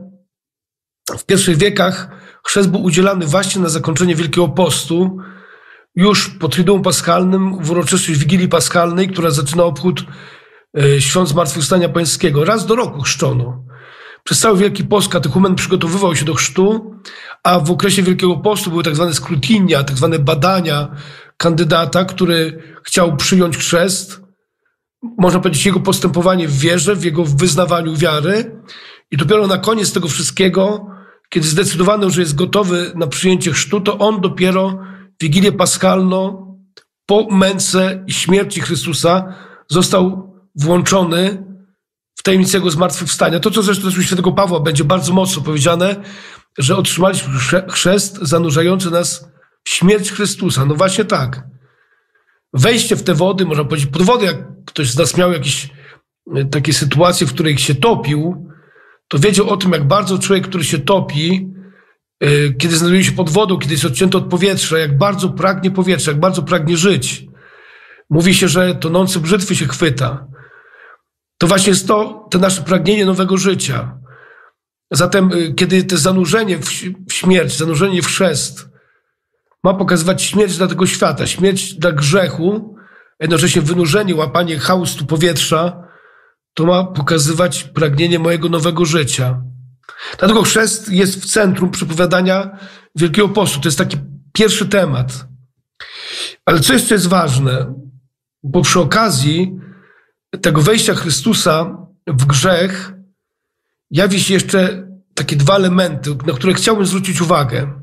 w pierwszych wiekach chrzest był udzielany właśnie na zakończenie Wielkiego Postu, już po Triduum Paschalnym, w uroczystość Wigilii Paschalnej, która zaczyna obchód świąt Zmartwychwstania Pańskiego. Raz do roku chrzczono. Przez cały Wielki Post katechumen przygotowywał się do chrztu, a w okresie Wielkiego Postu były tak zwane scrutinia, tak zwane badania kandydata, który chciał przyjąć chrzest. Można powiedzieć, jego postępowanie w wierze, w jego wyznawaniu wiary. I dopiero na koniec tego wszystkiego, kiedy zdecydowano, że jest gotowy na przyjęcie chrztu, to on dopiero Wigilię Paschalną po męce i śmierci Chrystusa został włączony w tajemnicę Jego zmartwychwstania. To, co zresztą u świętego Pawła będzie bardzo mocno powiedziane, że otrzymaliśmy chrzest zanurzający nas w śmierć Chrystusa. No właśnie tak. Wejście w te wody, można powiedzieć, pod wodę, jak ktoś z nas miał jakieś takie sytuacje, w których się topił, to wiedział o tym, jak bardzo człowiek, który się topi, kiedy znajduje się pod wodą, kiedy jest odcięty od powietrza, jak bardzo pragnie powietrza, jak bardzo pragnie żyć. Mówi się, że tonący brzytwy się chwyta. To właśnie jest to, to nasze pragnienie nowego życia. Zatem, kiedy to zanurzenie w śmierć, zanurzenie w chrzest ma pokazywać śmierć dla tego świata, śmierć dla grzechu, jednocześnie wynurzenie, łapanie chaustu powietrza, to ma pokazywać pragnienie mojego nowego życia. Dlatego chrzest jest w centrum przepowiadania Wielkiego Postu. To jest taki pierwszy temat. Ale co jeszcze jest ważne? Bo przy okazji tego wejścia Chrystusa w grzech jawi się jeszcze takie dwa elementy, na które chciałbym zwrócić uwagę.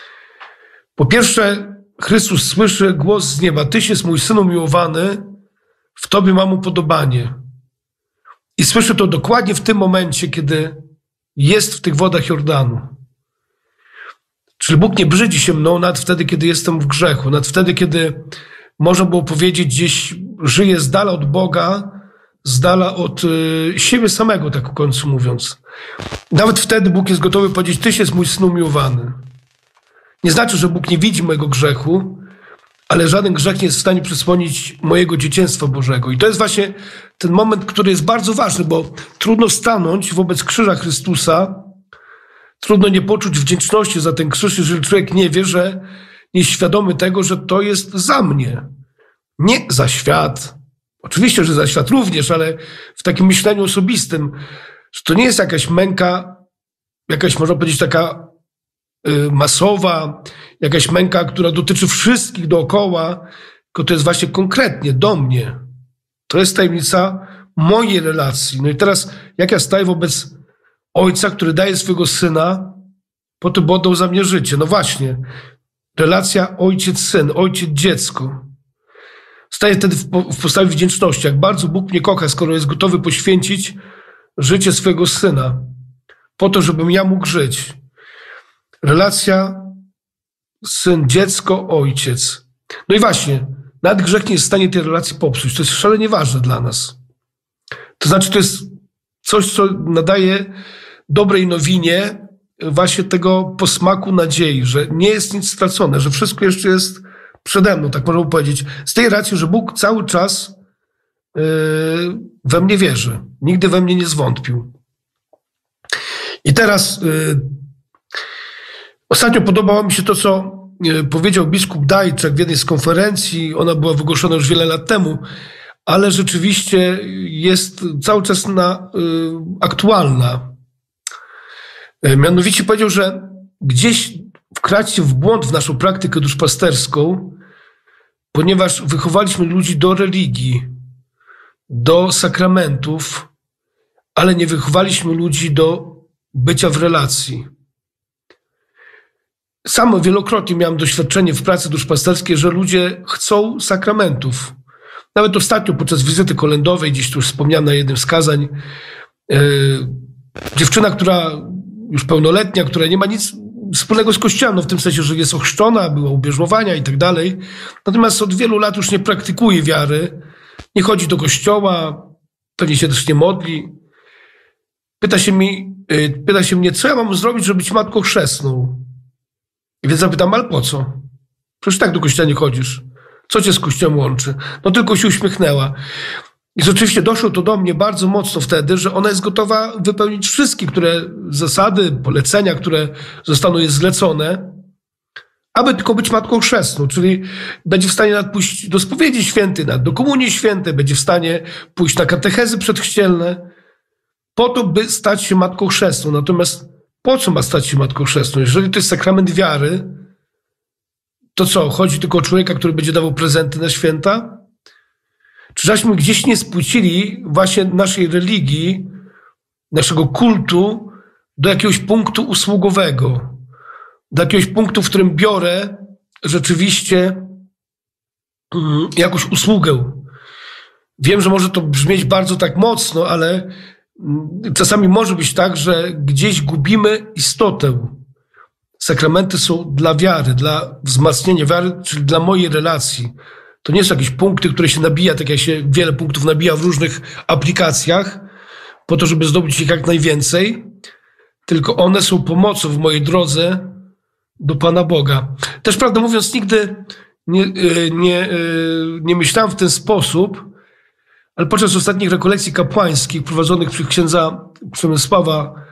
Po pierwsze, Chrystus słyszy głos z nieba: Tyś jest mój Syn umiłowany, w Tobie mam upodobanie. I słyszy to dokładnie w tym momencie, kiedy jest w tych wodach Jordanu. Czyli Bóg nie brzydzi się mną nawet wtedy, kiedy jestem w grzechu, nawet wtedy, kiedy można było powiedzieć, gdzieś żyję z dala od Boga, z dala od y, siebie samego, tak w końcu mówiąc. Nawet wtedy Bóg jest gotowy powiedzieć: Tyś jest mój Syn umiłowany. Nie znaczy, że Bóg nie widzi mojego grzechu, ale żaden grzech nie jest w stanie przysłonić mojego dzieciństwa Bożego. I to jest właśnie ten moment, który jest bardzo ważny, bo trudno stanąć wobec krzyża Chrystusa, trudno nie poczuć wdzięczności za ten krzyż, jeżeli człowiek nie wie, że jest świadomy tego, że to jest za mnie, nie za świat. Oczywiście, że za świat również, ale w takim myśleniu osobistym, że to nie jest jakaś męka, jakaś, można powiedzieć, taka y, masowa, jakaś męka, która dotyczy wszystkich dookoła, tylko to jest właśnie konkretnie do mnie. To jest tajemnica mojej relacji. No i teraz, jak ja staję wobec Ojca, który daje swojego Syna po to, by oddał za mnie życie. No właśnie, relacja ojciec-syn, ojciec-dziecko. Staję wtedy w postawie wdzięczności, jak bardzo Bóg mnie kocha, skoro jest gotowy poświęcić życie swojego Syna po to, żebym ja mógł żyć. Relacja syn, dziecko, ojciec. No i właśnie, nawet grzech nie jest w stanie tej relacji popsuć. To jest szalenie ważne dla nas. To znaczy, to jest coś, co nadaje dobrej nowinie właśnie tego posmaku nadziei, że nie jest nic stracone, że wszystko jeszcze jest przede mną, tak można powiedzieć. Z tej racji, że Bóg cały czas yy, we mnie wierzy. Nigdy we mnie nie zwątpił. I teraz yy, ostatnio podobało mi się to, co yy, powiedział biskup Dajczak w jednej z konferencji. Ona była wygłoszona już wiele lat temu, ale rzeczywiście jest cały czas na, yy, aktualna. Yy, mianowicie powiedział, że gdzieś wkradźcie w błąd w naszą praktykę duszpasterską, ponieważ wychowaliśmy ludzi do religii, do sakramentów, ale nie wychowaliśmy ludzi do bycia w relacji. Sam wielokrotnie miałem doświadczenie w pracy duszpasterskiej, że ludzie chcą sakramentów. Nawet ostatnio podczas wizyty kolędowej, gdzieś tu już wspomniałem na jednym z kazań, yy, dziewczyna, która już pełnoletnia, która nie ma nic wspólnego z Kościołem, no w tym sensie, że jest ochrzczona, była ubierzmowania i tak dalej. Natomiast od wielu lat już nie praktykuje wiary, nie chodzi do kościoła, pewnie się też nie modli. Pyta się, mi, yy, pyta się mnie, co ja mam zrobić, żeby być matką chrzestną? I więc zapytam, ale po co? Przecież tak do kościoła nie chodzisz. Co cię z Kościołem łączy? No tylko się uśmiechnęła. I rzeczywiście doszło to do mnie bardzo mocno wtedy, że ona jest gotowa wypełnić wszystkie które zasady, polecenia, które zostaną jej zlecone, aby tylko być matką chrzestną, czyli będzie w stanie nawet pójść do spowiedzi świętej, nawet do komunii świętej, będzie w stanie pójść na katechezy przedchrzcielne, po to, by stać się matką chrzestną. Natomiast po co ma stać się matką chrzestną? Jeżeli to jest sakrament wiary, to co, chodzi tylko o człowieka, który będzie dawał prezenty na święta? Czy żeśmy gdzieś nie spłycili właśnie naszej religii, naszego kultu do jakiegoś punktu usługowego, do jakiegoś punktu, w którym biorę rzeczywiście mm, jakąś usługę. Wiem, że może to brzmieć bardzo tak mocno, ale mm, czasami może być tak, że gdzieś gubimy istotę. Sakramenty są dla wiary, dla wzmacniania wiary, czyli dla mojej relacji. To nie są jakieś punkty, które się nabija, tak jak się wiele punktów nabija w różnych aplikacjach, po to, żeby zdobyć ich jak najwięcej, tylko one są pomocą w mojej drodze do Pana Boga. Też, prawdę mówiąc, nigdy nie, nie, nie myślałem w ten sposób, ale podczas ostatnich rekolekcji kapłańskich prowadzonych przez księdza Przemysława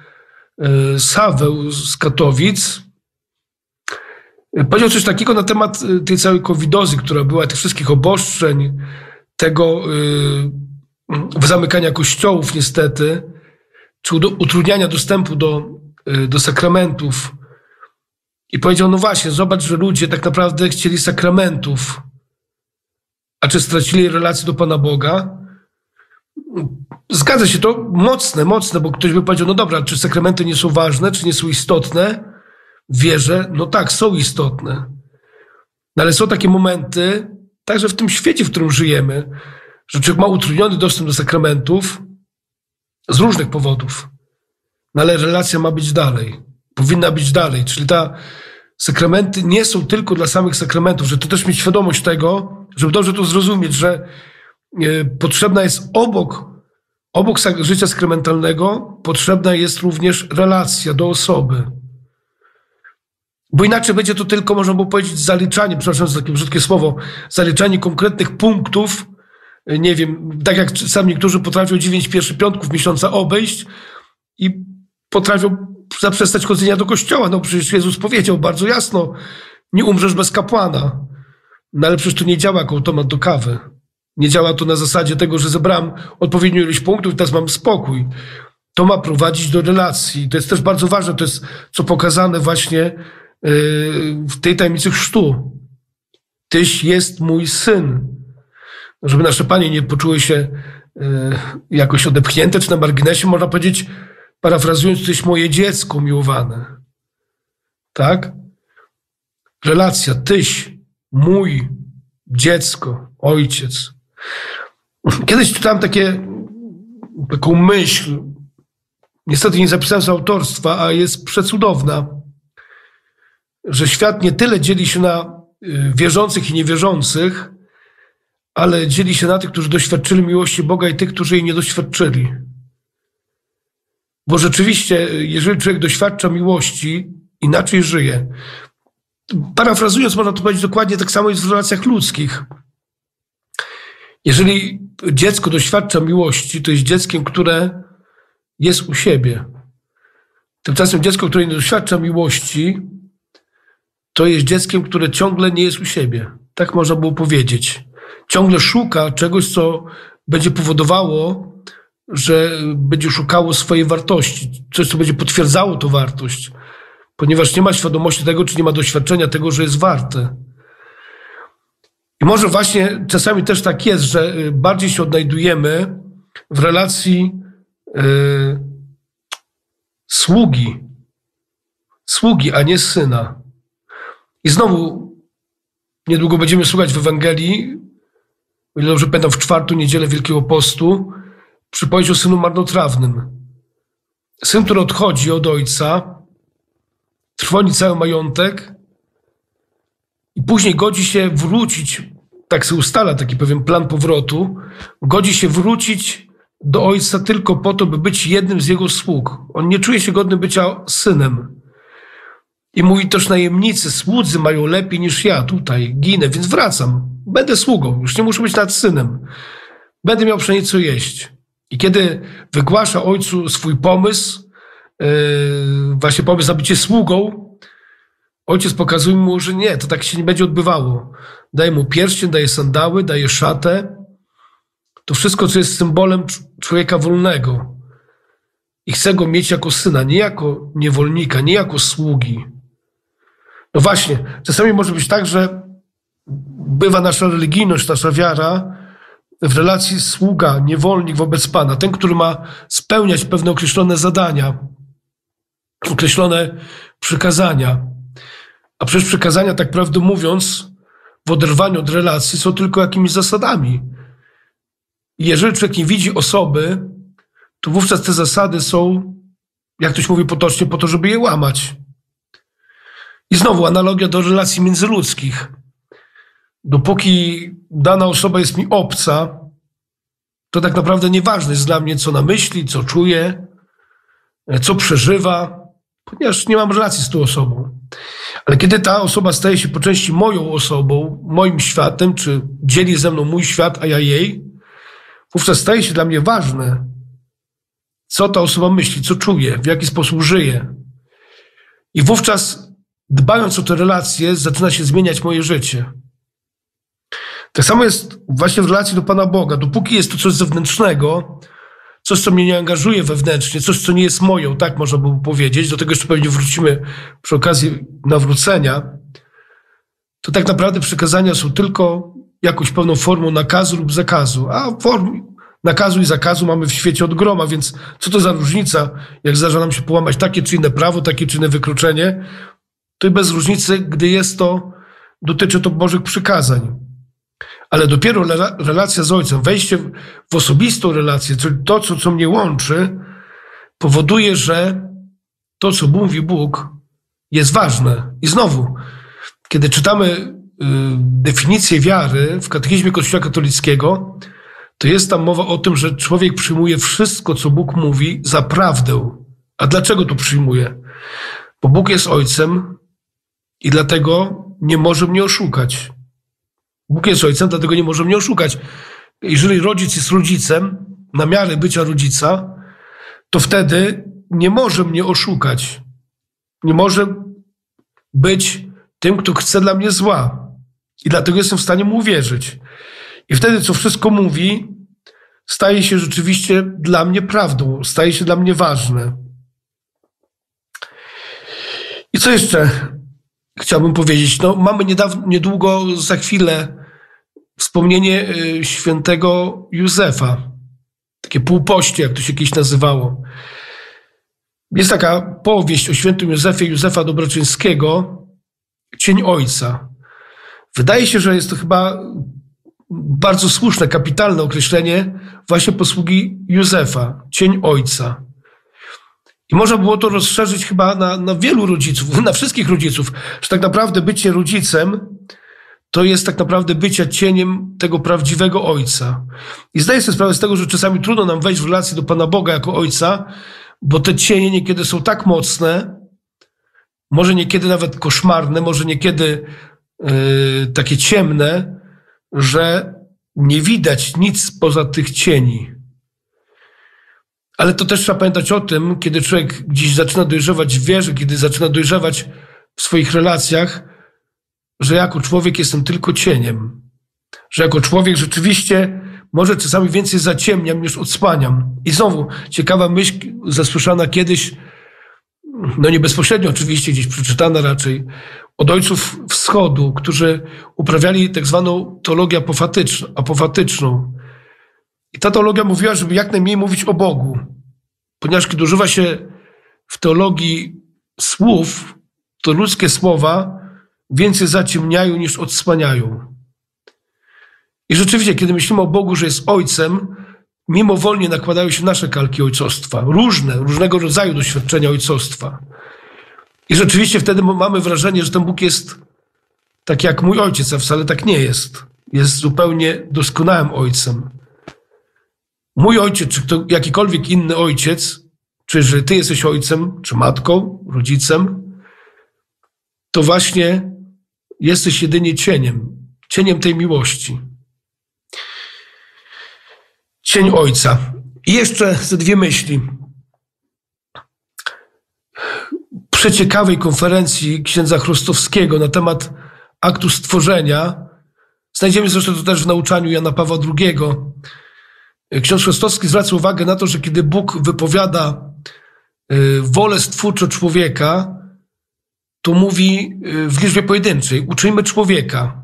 Sawę z Katowic, powiedział coś takiego na temat tej całej covidozy, która była, tych wszystkich obostrzeń, tego yy, zamykania kościołów niestety, czy utrudniania dostępu do do sakramentów i powiedział, no właśnie, zobacz, że ludzie tak naprawdę chcieli sakramentów, a czy stracili relację do Pana Boga? Zgadza się, to mocne, mocne, bo ktoś by powiedział, no dobra, czy sakramenty nie są ważne, czy nie są istotne? Wierzę, no tak, są istotne. No ale są takie momenty, także w tym świecie, w którym żyjemy, że człowiek ma utrudniony dostęp do sakramentów z różnych powodów. No ale relacja ma być dalej. Powinna być dalej. Czyli ta sakramenty nie są tylko dla samych sakramentów, że to też mieć świadomość tego, żeby dobrze to zrozumieć, że potrzebna jest obok, obok życia sakramentalnego, potrzebna jest również relacja do osoby. Bo inaczej będzie to tylko, można było powiedzieć, zaliczanie, przepraszam za takie brzydkie słowo, zaliczanie konkretnych punktów, nie wiem, tak jak sam niektórzy potrafią dziewięć pierwszych piątków miesiąca obejść i potrafią zaprzestać chodzenia do kościoła. No przecież Jezus powiedział bardzo jasno, nie umrzesz bez kapłana. No ale przecież to nie działa jak automat do kawy. Nie działa to na zasadzie tego, że zebrałem odpowiednią ilość punktów i teraz mam spokój. To ma prowadzić do relacji. To jest też bardzo ważne, to jest co pokazane właśnie w tej tajemnicy chrztu. Tyś jest mój syn. Żeby nasze panie nie poczuły się jakoś odepchnięte, czy na marginesie, można powiedzieć, parafrazując, tyś moje dziecko miłowane. Tak? Relacja, tyś, mój, dziecko, ojciec. Kiedyś czytałem takie, taką myśl, niestety nie zapisałem z autorstwa, a jest przecudowna, że świat nie tyle dzieli się na wierzących i niewierzących, ale dzieli się na tych, którzy doświadczyli miłości Boga i tych, którzy jej nie doświadczyli. Bo rzeczywiście, jeżeli człowiek doświadcza miłości, inaczej żyje. Parafrazując, można to powiedzieć dokładnie tak samo jest w relacjach ludzkich. Jeżeli dziecko doświadcza miłości, to jest dzieckiem, które jest u siebie. Tymczasem dziecko, które nie doświadcza miłości, to jest dzieckiem, które ciągle nie jest u siebie. Tak można było powiedzieć. Ciągle szuka czegoś, co będzie powodowało, że będzie szukało swojej wartości. Coś, co będzie potwierdzało tą wartość. Ponieważ nie ma świadomości tego, czy nie ma doświadczenia tego, że jest warte. I może właśnie czasami też tak jest, że bardziej się odnajdujemy w relacji yy, sługi. Sługi, a nie syna. I znowu niedługo będziemy słuchać w Ewangelii, o ile dobrze pamiętam, w czwartą niedzielę Wielkiego Postu, przypowieść o synu marnotrawnym. Syn, który odchodzi od ojca, trwoni cały majątek i później godzi się wrócić, tak się ustala taki pewien plan powrotu, godzi się wrócić do ojca tylko po to, by być jednym z jego sług. On nie czuje się godny bycia synem. I mówi też najemnicy, słudzy mają lepiej niż ja tutaj, ginę, więc wracam. Będę sługą, już nie muszę być nad synem. Będę miał przynajmniej co jeść. I kiedy wygłasza ojcu swój pomysł, yy, właśnie pomysł na bycie sługą, ojciec pokazuje mu, że nie, to tak się nie będzie odbywało. Daje mu pierścień, daje sandały, daje szatę. To wszystko, co jest symbolem człowieka wolnego. I chce go mieć jako syna, nie jako niewolnika, nie jako sługi. No właśnie, czasami może być tak, że bywa nasza religijność, nasza wiara w relacji sługa, niewolnik wobec Pana. Ten, który ma spełniać pewne określone zadania, określone przykazania. A przecież przykazania, tak prawdę mówiąc, w oderwaniu od relacji są tylko jakimiś zasadami. I jeżeli człowiek nie widzi osoby, to wówczas te zasady są, jak ktoś mówi potocznie, po to, żeby je łamać. I znowu analogia do relacji międzyludzkich. Dopóki dana osoba jest mi obca, to tak naprawdę nieważne jest dla mnie, co na myśli, co czuje, co przeżywa, ponieważ nie mam relacji z tą osobą. Ale kiedy ta osoba staje się po części moją osobą, moim światem, czy dzieli ze mną mój świat, a ja jej, wówczas staje się dla mnie ważne, co ta osoba myśli, co czuje, w jaki sposób żyje. I wówczas, dbając o te relacje, zaczyna się zmieniać moje życie. Tak samo jest właśnie w relacji do Pana Boga. Dopóki jest to coś zewnętrznego, coś, co mnie nie angażuje wewnętrznie, coś, co nie jest moją, tak można by powiedzieć, do tego jeszcze pewnie wrócimy przy okazji nawrócenia, to tak naprawdę przykazania są tylko jakąś pewną formą nakazu lub zakazu, a form nakazu i zakazu mamy w świecie od groma, więc co to za różnica, jak zdarza nam się połamać takie czy inne prawo, takie czy inne wykroczenie, to i bez różnicy, gdy jest to, dotyczy to Bożych przykazań. Ale dopiero relacja z Ojcem, wejście w osobistą relację, czyli to, co, co mnie łączy, powoduje, że to, co mówi Bóg, jest ważne. I znowu, kiedy czytamy y, definicję wiary w katechizmie Kościoła katolickiego, to jest tam mowa o tym, że człowiek przyjmuje wszystko, co Bóg mówi, za prawdę. A dlaczego to przyjmuje? Bo Bóg jest Ojcem i dlatego nie może mnie oszukać. Bóg jest Ojcem, dlatego nie może mnie oszukać. Jeżeli rodzic jest rodzicem, na miarę bycia rodzica, to wtedy nie może mnie oszukać. Nie może być tym, kto chce dla mnie zła. I dlatego jestem w stanie mu uwierzyć. I wtedy, co wszystko mówi, staje się rzeczywiście dla mnie prawdą, staje się dla mnie ważne. I co jeszcze chciałbym powiedzieć? No, mamy niedawno, niedługo, za chwilę, wspomnienie y, świętego Józefa. Takie półpoście, jak to się kiedyś nazywało. Jest taka powieść o świętym Józefie, Józefa Dobroczyńskiego, Cień Ojca. Wydaje się, że jest to chyba bardzo słuszne, kapitalne określenie właśnie posługi Józefa. Cień Ojca. I można było to rozszerzyć chyba na, na wielu rodziców, na wszystkich rodziców, że tak naprawdę bycie rodzicem to jest tak naprawdę bycie cieniem tego prawdziwego Ojca. I zdaję sobie sprawę z tego, że czasami trudno nam wejść w relację do Pana Boga jako Ojca, bo te cienie niekiedy są tak mocne, może niekiedy nawet koszmarne, może niekiedy yy, takie ciemne, że nie widać nic poza tych cieni. Ale to też trzeba pamiętać o tym, kiedy człowiek gdzieś zaczyna dojrzewać w wierze, kiedy zaczyna dojrzewać w swoich relacjach, że jako człowiek jestem tylko cieniem. Że jako człowiek rzeczywiście może czasami więcej zaciemniam niż odsłaniam. I znowu ciekawa myśl zasłyszana kiedyś, no nie bezpośrednio oczywiście, gdzieś przeczytana raczej, od ojców wschodu, którzy uprawiali tak zwaną teologię apofatyczną. apofatyczną. I ta teologia mówiła, żeby jak najmniej mówić o Bogu. Ponieważ kiedy używa się w teologii słów, to ludzkie słowa więcej zaciemniają niż odsłaniają. I rzeczywiście, kiedy myślimy o Bogu, że jest Ojcem, mimowolnie nakładają się nasze kalki ojcostwa. Różne, różnego rodzaju doświadczenia ojcostwa. I rzeczywiście wtedy mamy wrażenie, że ten Bóg jest tak jak mój ojciec, a wcale tak nie jest. Jest zupełnie doskonałym Ojcem. Mój ojciec, czy kto, jakikolwiek inny ojciec, czy że ty jesteś ojcem, czy matką, rodzicem, to właśnie jesteś jedynie cieniem, cieniem tej miłości. Cień Ojca. I jeszcze ze dwie myśli. Przy ciekawej konferencji księdza Chrostowskiego na temat aktu stworzenia, znajdziemy zresztą to też w nauczaniu Jana Pawła drugiego, ksiądz Chrostowski zwraca uwagę na to, że kiedy Bóg wypowiada wolę stwórczą człowieka, to mówi w liczbie pojedynczej, uczyńmy człowieka.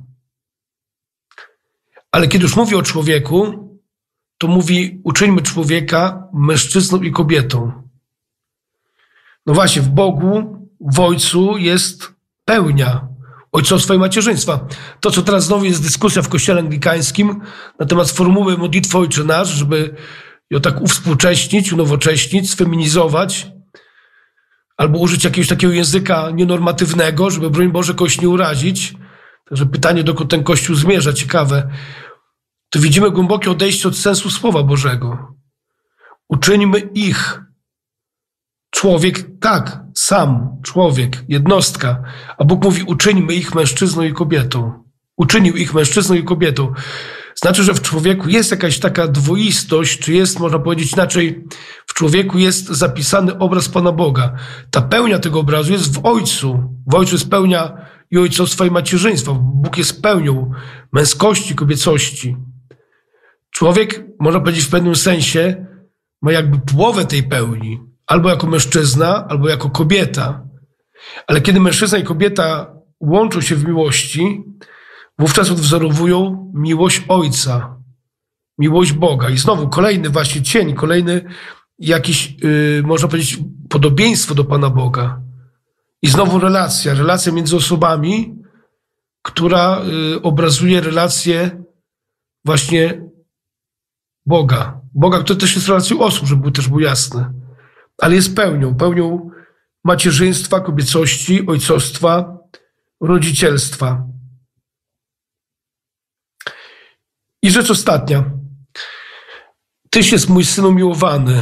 Ale kiedy już mówi o człowieku, to mówi, uczyńmy człowieka mężczyzną i kobietą. No właśnie, w Bogu, w Ojcu jest pełnia ojcostwa i macierzyństwa. To, co teraz znowu jest dyskusja w Kościele Anglikańskim na temat formuły modlitwy Ojcze Nasz, żeby ją tak uwspółcześnić, unowocześnić, sfeminizować, albo użyć jakiegoś takiego języka nienormatywnego, żeby, broń Boże, kogoś nie urazić. Także pytanie, dokąd ten Kościół zmierza, ciekawe. To widzimy głębokie odejście od sensu Słowa Bożego. Uczyńmy ich. Człowiek, tak, sam, człowiek, jednostka. A Bóg mówi, uczyńmy ich mężczyzną i kobietą. Uczynił ich mężczyzną i kobietą. Znaczy, że w człowieku jest jakaś taka dwoistość, czy jest, można powiedzieć inaczej, w człowieku jest zapisany obraz Pana Boga. Ta pełnia tego obrazu jest w Ojcu. W Ojcu jest pełnia i ojcostwa, i macierzyństwa. Bóg jest pełnią męskości, kobiecości. Człowiek, można powiedzieć w pewnym sensie, ma jakby połowę tej pełni, albo jako mężczyzna, albo jako kobieta. Ale kiedy mężczyzna i kobieta łączą się w miłości, wówczas odwzorowują miłość Ojca, miłość Boga. I znowu kolejny właśnie cień, kolejny jakiś, yy, można powiedzieć, podobieństwo do Pana Boga. I znowu relacja, relacja między osobami, która yy, obrazuje relację właśnie Boga. Boga, który też jest relacją osób, żeby też było jasne. Ale jest pełnią, pełnią macierzyństwa, kobiecości, ojcostwa, rodzicielstwa. I rzecz ostatnia. Tyś jest mój Syn umiłowany.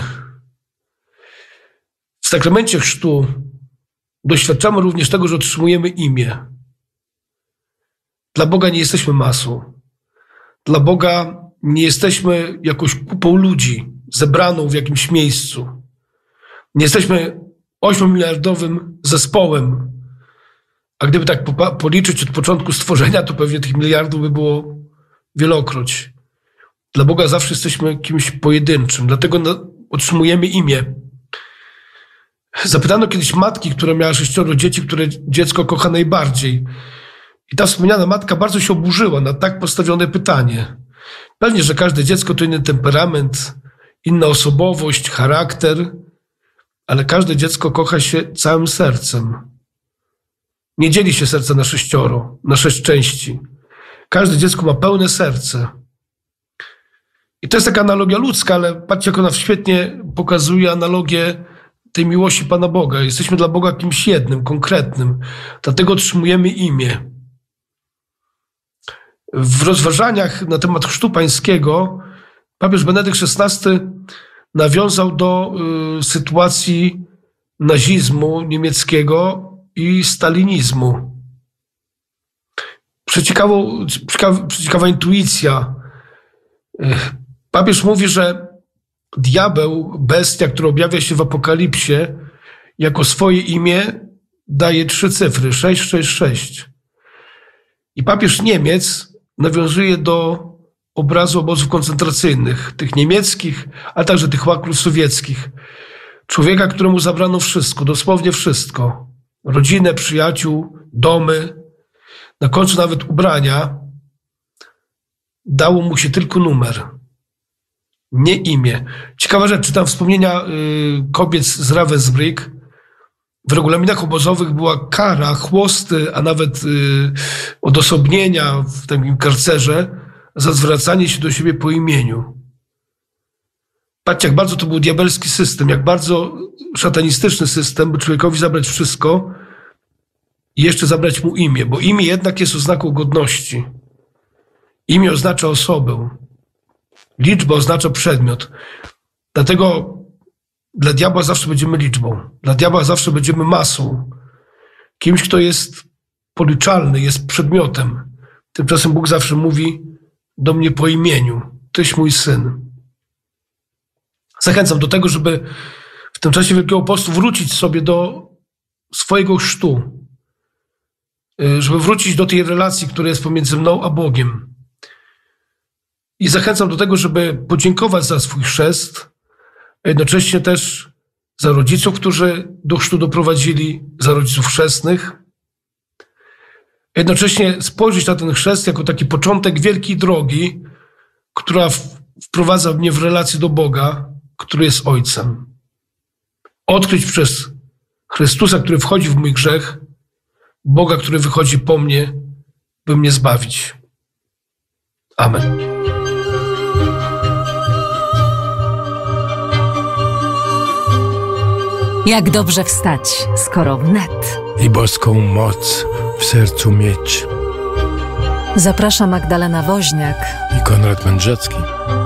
W sakramencie chrztu doświadczamy również tego, że otrzymujemy imię. Dla Boga nie jesteśmy masą. Dla Boga nie jesteśmy jakąś kupą ludzi zebraną w jakimś miejscu. Nie jesteśmy ośmiomiliardowym zespołem. A gdyby tak policzyć od początku stworzenia, to pewnie tych miliardów by było wielokroć. Dla Boga zawsze jesteśmy kimś pojedynczym. Dlatego otrzymujemy imię. Zapytano kiedyś matki, która miała sześcioro dzieci, które dziecko kocha najbardziej. I ta wspomniana matka bardzo się oburzyła na tak postawione pytanie. Pewnie, że każde dziecko to inny temperament, inna osobowość, charakter, ale każde dziecko kocha się całym sercem. Nie dzieli się serce na sześcioro, na sześć części. Każde dziecko ma pełne serce. I to jest taka analogia ludzka, ale patrzcie, jak ona świetnie pokazuje analogię tej miłości Pana Boga. Jesteśmy dla Boga kimś jednym, konkretnym. Dlatego otrzymujemy imię. W rozważaniach na temat chrztu pańskiego papież Benedykt szesnasty nawiązał do y, sytuacji nazizmu niemieckiego i stalinizmu. Przeciekawa, przeciekawa intuicja. Papież mówi, że diabeł, bestia, która objawia się w Apokalipsie, jako swoje imię daje trzy cyfry, sześć sześć sześć. I papież Niemiec nawiązuje do obrazu obozów koncentracyjnych, tych niemieckich, a także tych łagrów sowieckich. Człowieka, któremu zabrano wszystko, dosłownie wszystko. Rodzinę, przyjaciół, domy, na końcu nawet ubrania. Dało mu się tylko numer, nie imię. Ciekawa rzecz, czytam wspomnienia y, kobiet z Ravensbrück. W regulaminach obozowych była kara, chłosty, a nawet y, odosobnienia w takim karcerze za zwracanie się do siebie po imieniu. Patrzcie, jak bardzo to był diabelski system, jak bardzo szatanistyczny system, by człowiekowi zabrać wszystko i jeszcze zabrać mu imię, bo imię jednak jest oznaką godności. Imię oznacza osobę. Liczba oznacza przedmiot. Dlatego dla diabła zawsze będziemy liczbą. Dla diabła zawsze będziemy masą. Kimś, kto jest policzalny, jest przedmiotem. Tymczasem Bóg zawsze mówi do mnie po imieniu. Tyś mój Syn. Zachęcam do tego, żeby w tym czasie Wielkiego Postu wrócić sobie do swojego chrztu. Żeby wrócić do tej relacji, która jest pomiędzy mną a Bogiem. I zachęcam do tego, żeby podziękować za swój chrzest, a jednocześnie też za rodziców, którzy do chrztu doprowadzili, za rodziców chrzestnych. A jednocześnie spojrzeć na ten chrzest jako taki początek wielkiej drogi, która wprowadza mnie w relację do Boga, który jest Ojcem. Odkryć przez Chrystusa, który wchodzi w mój grzech, Boga, który wychodzi po mnie, by mnie zbawić. Amen. Jak dobrze wstać, skoro wnet. I boską moc w sercu mieć. Zaprasza Magdalena Woźniak i Konrad Mędrzecki.